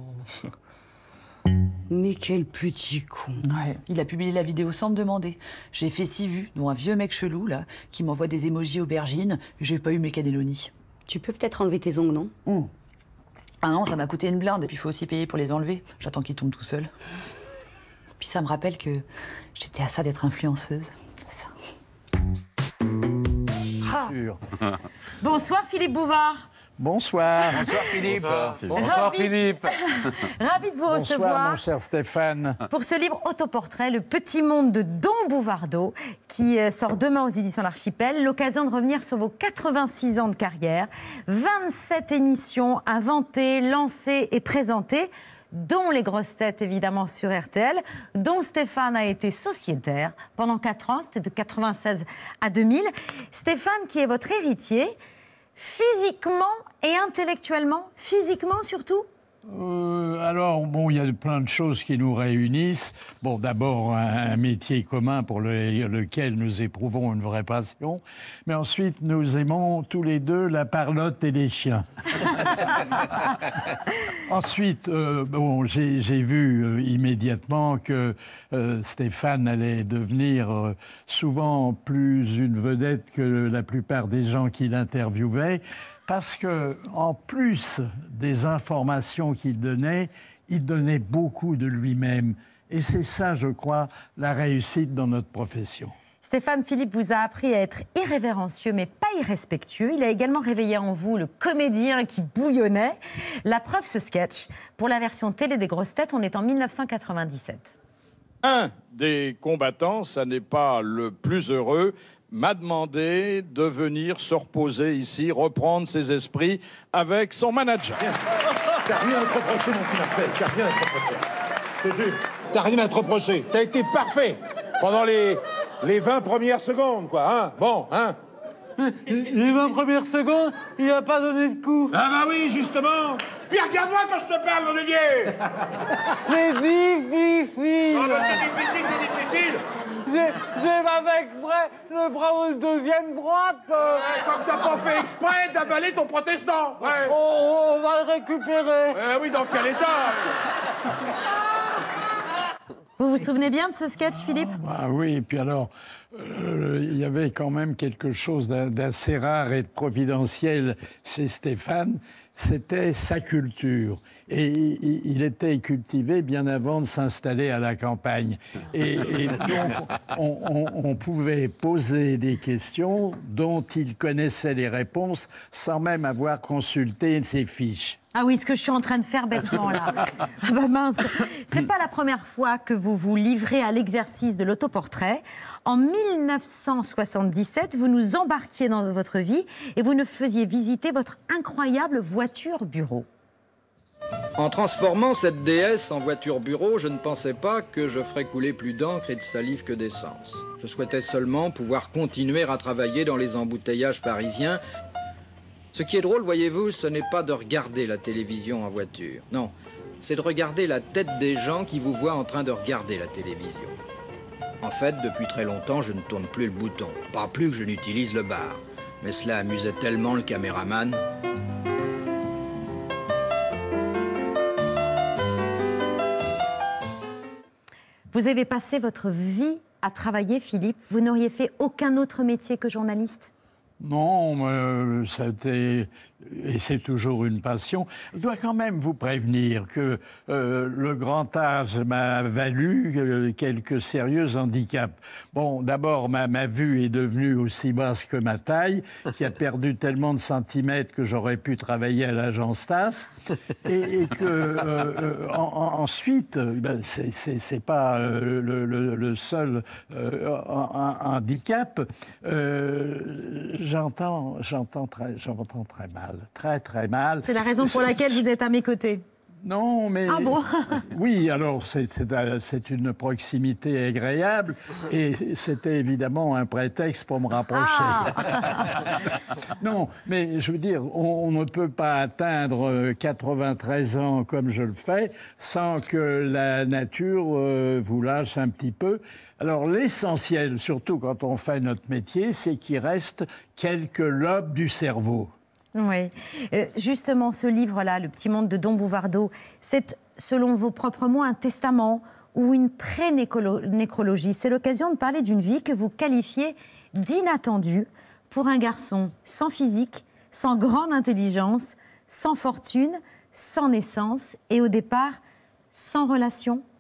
Mais quel petit con. Ouais, il a publié la vidéo sans me demander. J'ai fait 6 vues, dont un vieux mec chelou, là, qui m'envoie des émojis aubergines. J'ai pas eu mes cannelloni. Tu peux peut-être enlever tes ongles, non? Ah non, ça m'a coûté une blinde, et puis il faut aussi payer pour les enlever. J'attends qu'ils tombent tout seuls. Puis ça me rappelle que j'étais à ça d'être influenceuse. Ça. Bonsoir Philippe Bouvard. Bonsoir. Bonsoir Philippe. Bonsoir, Philippe. Bonsoir Philippe. Ravi de vous Bonsoir, recevoir. mon cher Stéphane. Pour ce livre autoportrait, Le Petit Monde de Don Bouvardeau, qui sort demain aux éditions L'Archipel. L'occasion de revenir sur vos 86 ans de carrière, 27 émissions inventées, lancées et présentées, dont les grosses têtes évidemment sur RTL, dont Stéphane a été sociétaire pendant 4 ans, c'était de 96 à 2000. Stéphane qui est votre héritier, physiquement et intellectuellement, physiquement surtout? Alors, bon, il y a plein de choses qui nous réunissent. Bon, d'abord, un métier commun pour lequel nous éprouvons une vraie passion. Mais ensuite, nous aimons tous les deux la parlotte et les chiens. Ensuite, bon, j'ai vu immédiatement que Stéphane allait devenir souvent plus une vedette que la plupart des gens qui l'interviewaient. Parce que, en plus des informations qu'il donnait, il donnait beaucoup de lui-même. Et c'est ça, je crois, la réussite dans notre profession. Stéphane Philippe vous a appris à être irrévérencieux, mais pas irrespectueux. Il a également réveillé en vous le comédien qui bouillonnait. La preuve, ce sketch. Pour la version télé des grosses têtes, on est en 1997. Un des combattants, ça n'est pas le plus heureux, m'a demandé de venir se reposer ici, reprendre ses esprits avec son manager. T'as rien à te reprocher, mon petit Marcel. T'as rien à te reprocher. Je te jure. T'as rien à te reprocher. T'as été parfait pendant les 20 premières secondes, quoi. Hein, bon, hein. Les 20 premières secondes, il n'a pas donné de coup. Ah bah oui, justement. Puis regarde-moi quand je te parle, mon Dieu. C'est difficile. Non, mais c'est difficile. J'ai pas fait exprès de prendre une deuxième droite. Comme t'as pas fait exprès d'avaler ton protestant. Ouais. On va le récupérer. Oui, dans quel état? Vous vous souvenez bien de ce sketch, Philippe? Ah oui, et puis alors, il y avait quand même quelque chose d'assez rare et de providentiel chez Stéphane, c'était sa culture. Et il était cultivé bien avant de s'installer à la campagne. Et donc, on pouvait poser des questions dont il connaissait les réponses sans même avoir consulté ses fiches. Ah oui, ce que je suis en train de faire bêtement, là. Ah bah mince. C'est pas la première fois que vous vous livrez à l'exercice de l'autoportrait. En 1977, vous nous embarquiez dans votre vie et vous nous faisiez visiter votre incroyable voiture bureau. En transformant cette déesse en voiture bureau, je ne pensais pas que je ferais couler plus d'encre et de salive que d'essence. Je souhaitais seulement pouvoir continuer à travailler dans les embouteillages parisiens. Ce qui est drôle, voyez-vous, ce n'est pas de regarder la télévision en voiture. Non, c'est de regarder la tête des gens qui vous voient en train de regarder la télévision. En fait, depuis très longtemps, je ne tourne plus le bouton. Pas plus que je n'utilise le bar. Mais cela amusait tellement le caméraman. Vous avez passé votre vie à travailler, Philippe. Vous n'auriez fait aucun autre métier que journaliste? Non, ça a été, et c'est toujours une passion. Je dois quand même vous prévenir que le grand âge m'a valu quelques sérieux handicaps. Bon, d'abord, ma vue est devenue aussi basse que ma taille, qui a perdu tellement de centimètres que j'aurais pu travailler à l'agence TAS, et que ensuite, ben, c'est pas le seul handicap. J'entends très mal, très mal. C'est la raison pour laquelle vous êtes à mes côtés. Non, mais... Ah bon? Oui, alors c'est une proximité agréable et c'était évidemment un prétexte pour me rapprocher. Ah. Non, mais je veux dire, on ne peut pas atteindre 93 ans comme je le fais sans que la nature vous lâche un petit peu. Alors l'essentiel, surtout quand on fait notre métier, c'est qu'il reste quelques lobes du cerveau. Oui. Justement, ce livre-là, Le Petit Monde de Don Bouvardeau, c'est, selon vos propres mots, un testament ou une pré-nécrologie. C'est l'occasion de parler d'une vie que vous qualifiez d'inattendue pour un garçon sans physique, sans grande intelligence, sans fortune, sans naissance et au départ, sans relation.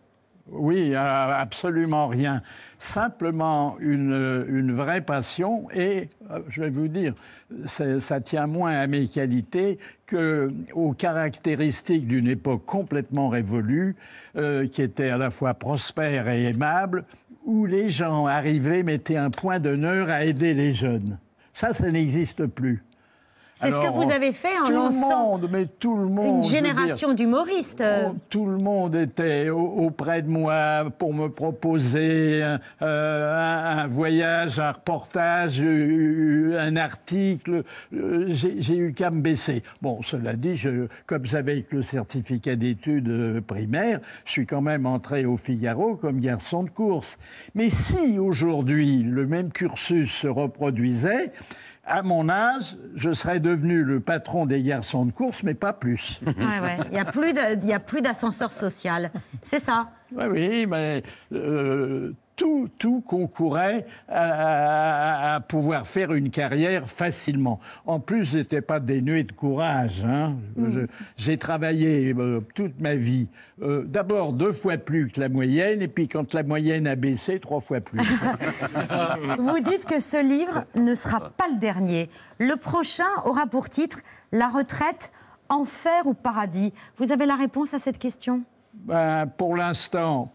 Oui, absolument rien. Simplement une vraie passion et, je vais vous dire, ça tient moins à mes qualités qu'aux caractéristiques d'une époque complètement révolue, qui était à la fois prospère et aimable, où les gens arrivaient, mettaient un point d'honneur à aider les jeunes. Ça n'existe plus. C'est ce que vous avez fait en lançant tout le monde, une génération d'humoristes. Tout le monde était auprès de moi pour me proposer un voyage, un reportage, un article. J'ai eu qu'à me baisser. Bon, cela dit, comme j'avais que le certificat d'études primaires, je suis quand même entré au Figaro comme garçon de course. Mais si aujourd'hui le même cursus se reproduisait, à mon âge, je serais devenu le patron des garçons de course, mais pas plus. Ouais. Il n'y a plus d'ascenseur social. C'est ça. Oui, mais tout concourait à pouvoir faire une carrière facilement. En plus, je n'étais pas dénué de courage. Hein. J'ai travaillé toute ma vie. D'abord 2 fois plus que la moyenne, et puis quand la moyenne a baissé, 3 fois plus. Vous dites que ce livre ne sera pas le dernier. Le prochain aura pour titre « La retraite, enfer ou paradis ». Vous avez la réponse à cette question ? Pour l'instant,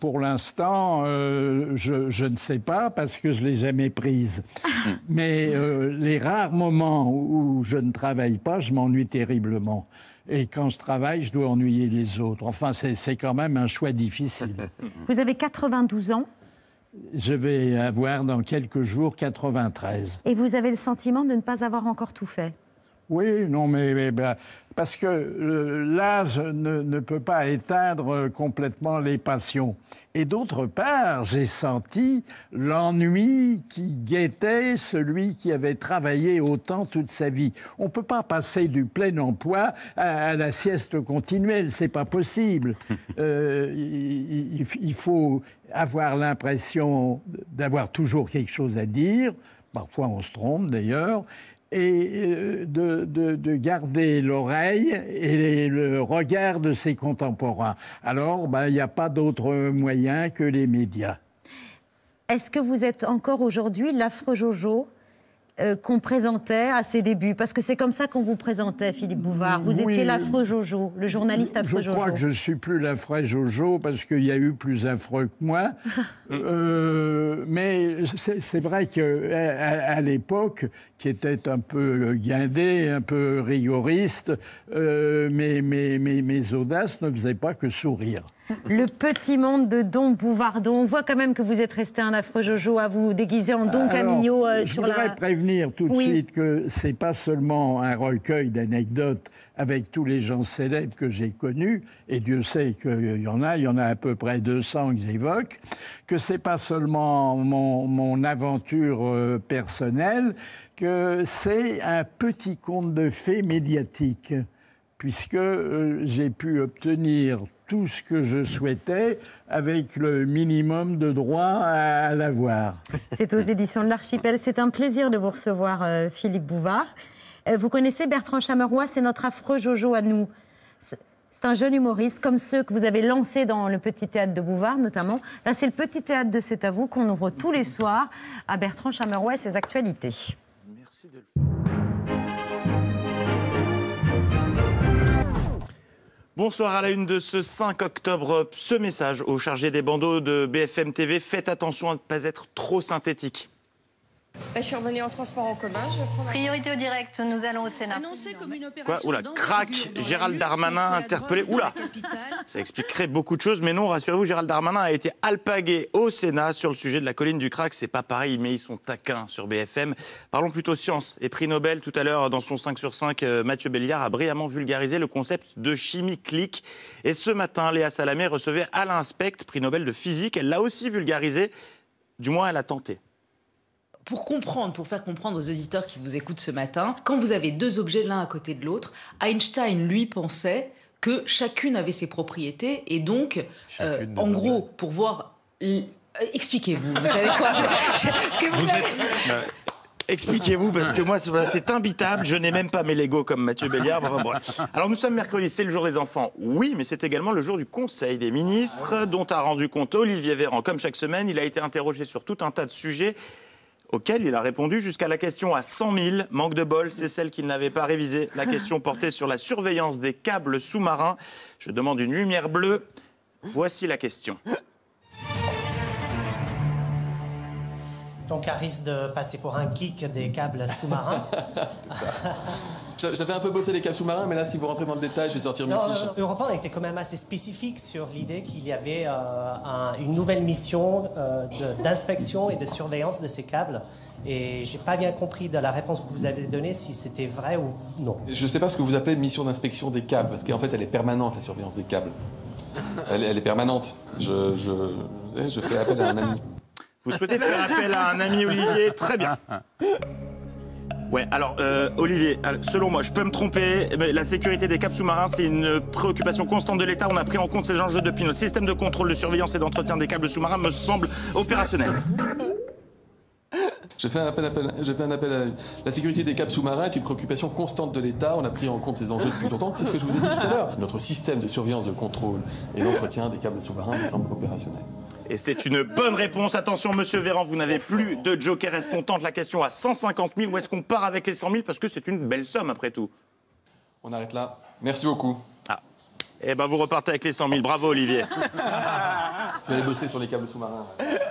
je ne sais pas parce que je ne l'ai jamais prise. Mais les rares moments où je ne travaille pas, je m'ennuie terriblement. Et quand je travaille, je dois ennuyer les autres. Enfin, c'est quand même un choix difficile. Vous avez 92 ans ? Je vais avoir dans quelques jours 93. Et vous avez le sentiment de ne pas avoir encore tout fait ? Oui, non, mais parce que l'âge ne peut pas éteindre complètement les passions. Et d'autre part, j'ai senti l'ennui qui guettait celui qui avait travaillé autant toute sa vie. On ne peut pas passer du plein emploi à la sieste continuelle, c'est pas possible. Il faut avoir l'impression d'avoir toujours quelque chose à dire. Parfois, on se trompe d'ailleurs. Et de garder l'oreille et le regard de ses contemporains. Alors, il n'y a pas d'autre moyen que les médias. Est-ce que vous êtes encore aujourd'hui l'affreux Jojo qu'on présentait à ses débuts? Parce que c'est comme ça qu'on vous présentait, Philippe Bouvard. Vous étiez l'affreux Jojo, le journaliste affreux Jojo. Je crois que je ne suis plus l'affreux Jojo parce qu'il y a eu plus affreux que moi. Mais c'est vrai qu'à l'époque, qui était un peu guindé, un peu rigoriste, mes audaces ne faisaient pas que sourire. Le petit monde de Don Bouvardon. On voit quand même que vous êtes resté un affreux Jojo à vous déguiser en Don Camillo sur la... Je voudrais prévenir tout de suite que c'est pas seulement un recueil d'anecdotes avec tous les gens célèbres que j'ai connus, et Dieu sait qu'il y en a à peu près 200 que j'évoque, que c'est pas seulement mon aventure personnelle, que c'est un petit conte de fées médiatique, puisque j'ai pu obtenir tout ce que je souhaitais avec le minimum de droit à l'avoir. C'est aux éditions de l'Archipel. C'est un plaisir de vous recevoir, Philippe Bouvard. Vous connaissez Bertrand Chameroy, c'est notre affreux Jojo à nous. C'est un jeune humoriste, comme ceux que vous avez lancés dans le Petit Théâtre de Bouvard, notamment. Là, c'est le Petit Théâtre de C'est à vous qu'on ouvre tous les soirs à Bertrand Chameroy et ses actualités. Merci de le faire. Bonsoir à la une de ce 5 octobre. Ce message au chargé des bandeaux de BFM TV. Faites attention à ne pas être trop synthétique. Je suis revenue en transport en commun. Priorité au direct, nous allons au Sénat. Quoi ? Oula, crac, Gérald Darmanin interpellé. Oula, ça expliquerait beaucoup de choses, mais non, rassurez-vous, Gérald Darmanin a été alpagué au Sénat sur le sujet de la colline du crack. C'est pas pareil, mais ils sont taquins sur BFM. Parlons plutôt science et prix Nobel. Tout à l'heure, dans son 5 sur 5, Mathieu Béliard a brillamment vulgarisé le concept de chimie clique. Et ce matin, Léa Salamé recevait Alain Specht, prix Nobel de physique. Elle l'a aussi vulgarisé, du moins elle a tenté. Pour comprendre, pour faire comprendre aux auditeurs qui vous écoutent ce matin, quand vous avez deux objets l'un à côté de l'autre, Einstein, lui, pensait que chacune avait ses propriétés et donc, en gros, pour voir... Expliquez-vous, vous savez quoi? Parce que Expliquez-vous, parce que moi, c'est imbitable. Je n'ai même pas mes Legos comme Mathieu Béliard. Enfin, bon. Alors, nous sommes mercredi, c'est le jour des enfants. Oui, mais c'est également le jour du Conseil des ministres, dont a rendu compte Olivier Véran. Comme chaque semaine, il a été interrogé sur tout un tas de sujets auxquels il a répondu jusqu'à la question à 100 000. Manque de bol, c'est celle qu'il n'avait pas révisée. La question portait sur la surveillance des câbles sous-marins. Je demande une lumière bleue. Voici la question. Donc, à risque de passer pour un geek des câbles sous-marins. J'avais un peu bossé les câbles sous-marins, mais là, si vous rentrez dans le détail, je vais sortir mes fiches. Europe 1 était quand même assez spécifique sur l'idée qu'il y avait une nouvelle mission d'inspection et de surveillance de ces câbles. Et j'ai pas bien compris de la réponse que vous avez donnée si c'était vrai ou non. Je ne sais pas ce que vous appelez mission d'inspection des câbles, parce qu'en fait, elle est permanente, la surveillance des câbles. Elle est permanente. Je fais appel à un ami. Vous souhaitez faire appel à un ami, Olivier? Très bien. Ouais, alors, Olivier, selon moi, je peux me tromper, mais la sécurité des câbles sous-marins, c'est une préoccupation constante de l'État. On a pris en compte ces enjeux depuis. Notre système de contrôle, de surveillance et d'entretien des câbles sous-marins me semble opérationnel. Je fais un appel à la sécurité des câbles sous-marins est une préoccupation constante de l'État. On a pris en compte ces enjeux depuis longtemps. C'est ce que je vous ai dit tout à l'heure. Notre système de surveillance, de contrôle et d'entretien des câbles sous-marins me semble opérationnel. Et c'est une bonne réponse. Attention, monsieur Véran, vous n'avez plus de joker. Est-ce qu'on tente la question à 150 000 ou est-ce qu'on part avec les 100 000 parce que c'est une belle somme après tout? On arrête là. Merci beaucoup. Ah. Eh ben, vous repartez avec les 100 000. Bravo, Olivier. Je vais aller bosser sur les câbles sous-marins.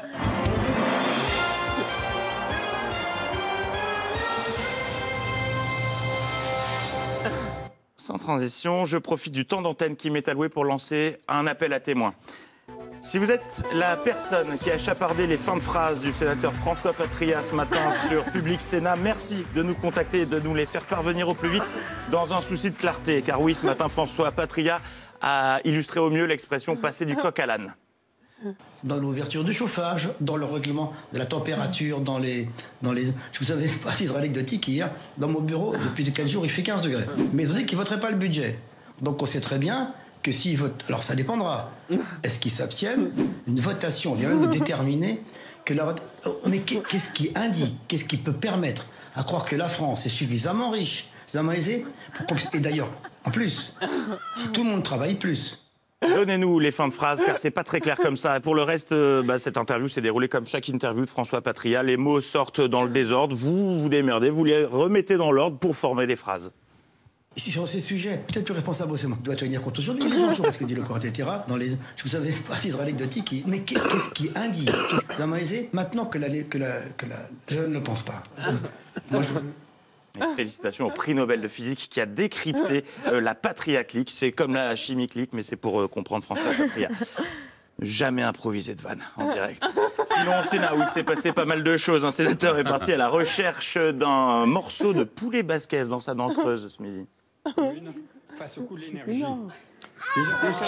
Sans transition, je profite du temps d'antenne qui m'est alloué pour lancer un appel à témoins. Si vous êtes la personne qui a chapardé les fins de phrase du sénateur François Patriat ce matin sur Public Sénat, merci de nous contacter et de nous les faire parvenir au plus vite dans un souci de clarté. Car oui, ce matin, François Patriat a illustré au mieux l'expression « passer du coq à l'âne ». Dans l'ouverture du chauffage, dans le règlement de la température, dans les... Je vous avais pas hydraulique de TIC hier, dans mon bureau, depuis 4 jours, il fait 15 degrés. Mais ils ont dit qu'ils ne voteraient pas le budget. Donc on sait très bien que s'ils votent... Alors ça dépendra. Est-ce qu'ils s'abstiennent? Une votation vient même de déterminer que la vote... Mais qu'est-ce qui indique, qu'est-ce qui peut permettre à croire que la France est suffisamment riche, suffisamment aisée, et d'ailleurs, en plus, si tout le monde travaille plus... Donnez-nous les fins de phrase, car c'est pas très clair comme ça. Et pour le reste, cette interview s'est déroulée comme chaque interview de François Patriat. Les mots sortent dans le désordre, vous vous démerdez, vous les remettez dans l'ordre pour former des phrases. Ici, sur ces sujets, peut-être plus responsable, c'est moi qui dois tenir compte aujourd'hui. Les gens sont ce que dit le corps, etc. Je vous avais pas hydraulique de TIC. Mais qu'est-ce qui indique? Qu'est-ce que ça m'a aisé? Maintenant que je ne le pense pas. Moi, je... Félicitations au prix Nobel de physique qui a décrypté la Patria Clique. C'est comme la chimie clique, mais c'est pour comprendre François Patriat. Jamais improvisé de vanne en direct. Sinon, au Sénat, où il s'est passé pas mal de choses. Un sénateur est parti à la recherche d'un morceau de poulet basquez dans sa dent creuse ce midi. Face au coût de l'énergie. Un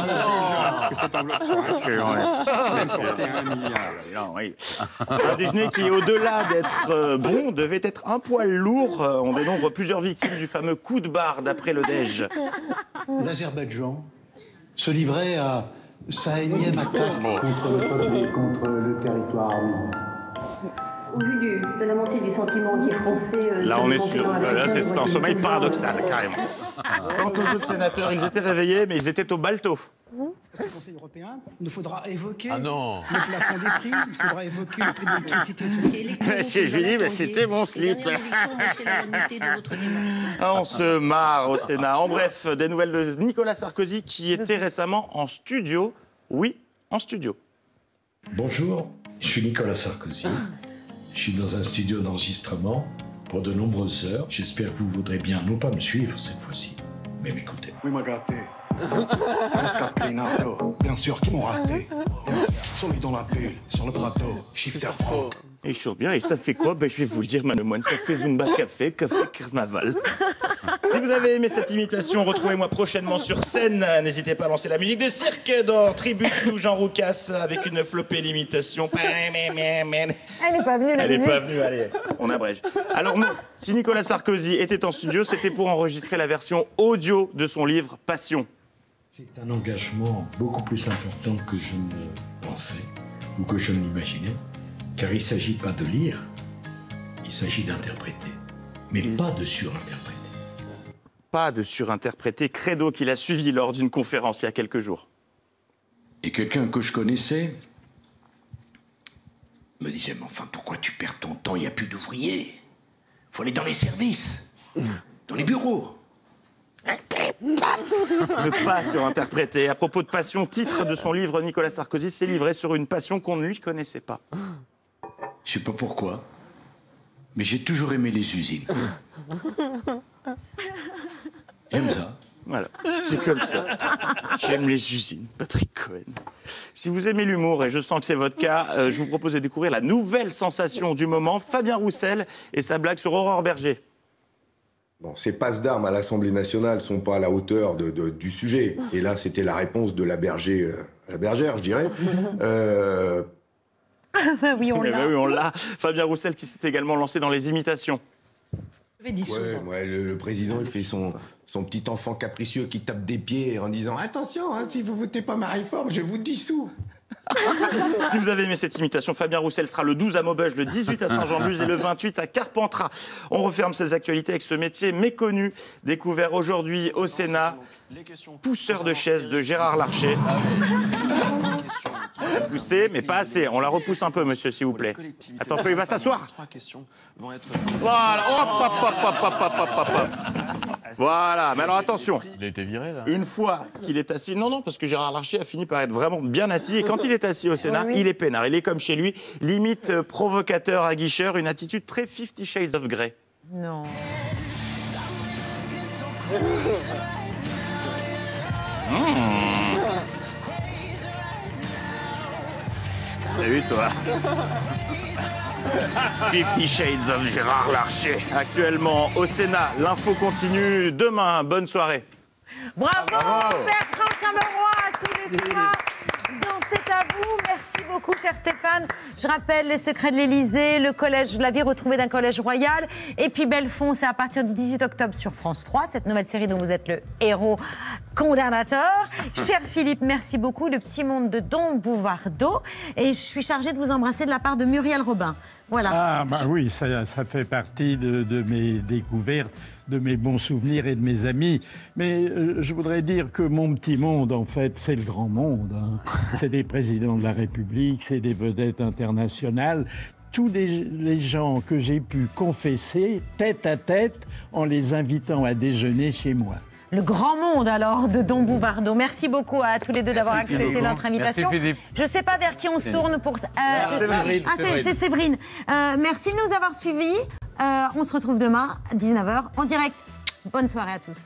déjeuner qui, au-delà d'être bon, devait être un poil lourd. On dénombre plusieurs victimes du fameux coup de barre d'après le Dej. L'Azerbaïdjan se livrait à sa énième attaque contre le territoire arménien. Au vu de la montée du sentiment anti-français... Là, on est sur... Là, c'est un sommeil paradoxal, carrément. Quant aux autres sénateurs, ils étaient réveillés, mais ils étaient au balto. Au Conseil européen, il nous faudra évoquer non. le plafond des prix, il faudra évoquer le prix de l'électricité. Julie, mais c'était mon slip. On se marre au Sénat. En bref, des nouvelles de Nicolas Sarkozy qui était récemment en studio. Oui, en studio. Bonjour, je suis Nicolas Sarkozy. Je suis dans un studio d'enregistrement pour de nombreuses heures. J'espère que vous voudrez bien non pas me suivre cette fois-ci, mais m'écouter. Oui, m'a gâté. Bien sûr qu'ils m'ont raté. Sur dans la bulle, sur le plateau, Shifter Pro. Et je bien, et ça fait quoi? Je vais vous le dire, Manemoine, ça fait Zumba Café, Café Carnaval. Si vous avez aimé cette imitation, retrouvez-moi prochainement sur scène. N'hésitez pas à lancer la musique de cirque dans Tribute to Jean Roucas avec une flopée d'imitation. Elle n'est pas venue, la Elle n'est musique. pas venue, allez, on abrège. Alors non, si Nicolas Sarkozy était en studio, c'était pour enregistrer la version audio de son livre Passion. C'est un engagement beaucoup plus important que je ne pensais ou que je ne l'imaginais, car il ne s'agit pas de lire, il Il s'agit d'interpréter, mais pas de surinterpréter. Pas de surinterpréter, credo qu'il a suivi lors d'une conférence il y a quelques jours. Et quelqu'un que je connaissais me disait, mais enfin, pourquoi tu perds ton temps? Il n'y a plus d'ouvriers. Il faut aller dans les services, dans les bureaux. Ne pas surinterpréter. À propos de passion, titre de son livre, Nicolas Sarkozy s'est livré sur une passion qu'on ne lui connaissait pas. Je sais pas pourquoi, mais j'ai toujours aimé les usines. J'aime ça. Voilà, c'est comme ça. J'aime les usines, Patrick Cohen. Si vous aimez l'humour, et je sens que c'est votre cas, je vous propose de découvrir la nouvelle sensation du moment, Fabien Roussel et sa blague sur Aurore Berger. Bon, ces passes d'armes à l'Assemblée nationale ne sont pas à la hauteur du sujet. Et là, c'était la réponse de la bergère, je dirais. Oui, on l'a. Oui, on l'a. Fabien Roussel qui s'est également lancé dans les imitations. Ouais, le président, il fait son petit enfant capricieux qui tape des pieds en disant « Attention, hein, si vous votez pas ma réforme, je vous dissous ». Si vous avez aimé cette imitation, Fabien Roussel sera le 12 à Maubeuge, le 18 à Saint-Jean-de-Luz et le 28 à Carpentras. On referme ces actualités avec ce métier méconnu, découvert aujourd'hui au Sénat, pousseur de chaise de Gérard Larcher. Poussé, mais pas assez. On la repousse un peu, monsieur, s'il vous plaît. Attention, il va s'asseoir. Voilà, hop. Voilà, mais alors attention. Il a été viré, là. Une fois qu'il est assis, non, parce que Gérard Larcher a fini par être vraiment bien assis. Et quand il est assis au Sénat, il est peinard. Il est comme chez lui, limite provocateur, aguicheur, une attitude très 50 Shades of Grey. Non. Salut, toi. 50 Shades of Gérard Larcher. Actuellement au Sénat, l'info continue demain. Bonne soirée. Bravo, Bertrand Chameroy, tous les soirs dans C'est à vous. Merci beaucoup, cher Stéphane. Je rappelle Les Secrets de l'Élysée, le collège, la vie retrouvée d'un collège royal. Et puis Belfond, c'est à partir du 18 octobre sur France 3, cette nouvelle série dont vous êtes le héros condamnateur. Cher Philippe, merci beaucoup. Le petit monde de Don Bouvardeau. Et je suis chargée de vous embrasser de la part de Muriel Robin. Voilà. Ah, bah oui, ça fait partie de mes découvertes, de mes bons souvenirs et de mes amis. Mais je voudrais dire que mon petit monde, en fait, c'est le grand monde. Hein. C'est des présidents de la République, c'est des vedettes internationales. Tous les gens que j'ai pu confesser tête à tête en les invitant à déjeuner chez moi. Le grand monde, alors, de Don Bouvardeau. Merci beaucoup à tous les deux d'avoir accepté notre invitation. Merci, Philippe. Je ne sais pas vers qui on se tourne pour... c'est Séverine. Merci de nous avoir suivis. On se retrouve demain à 19h en direct. Bonne soirée à tous.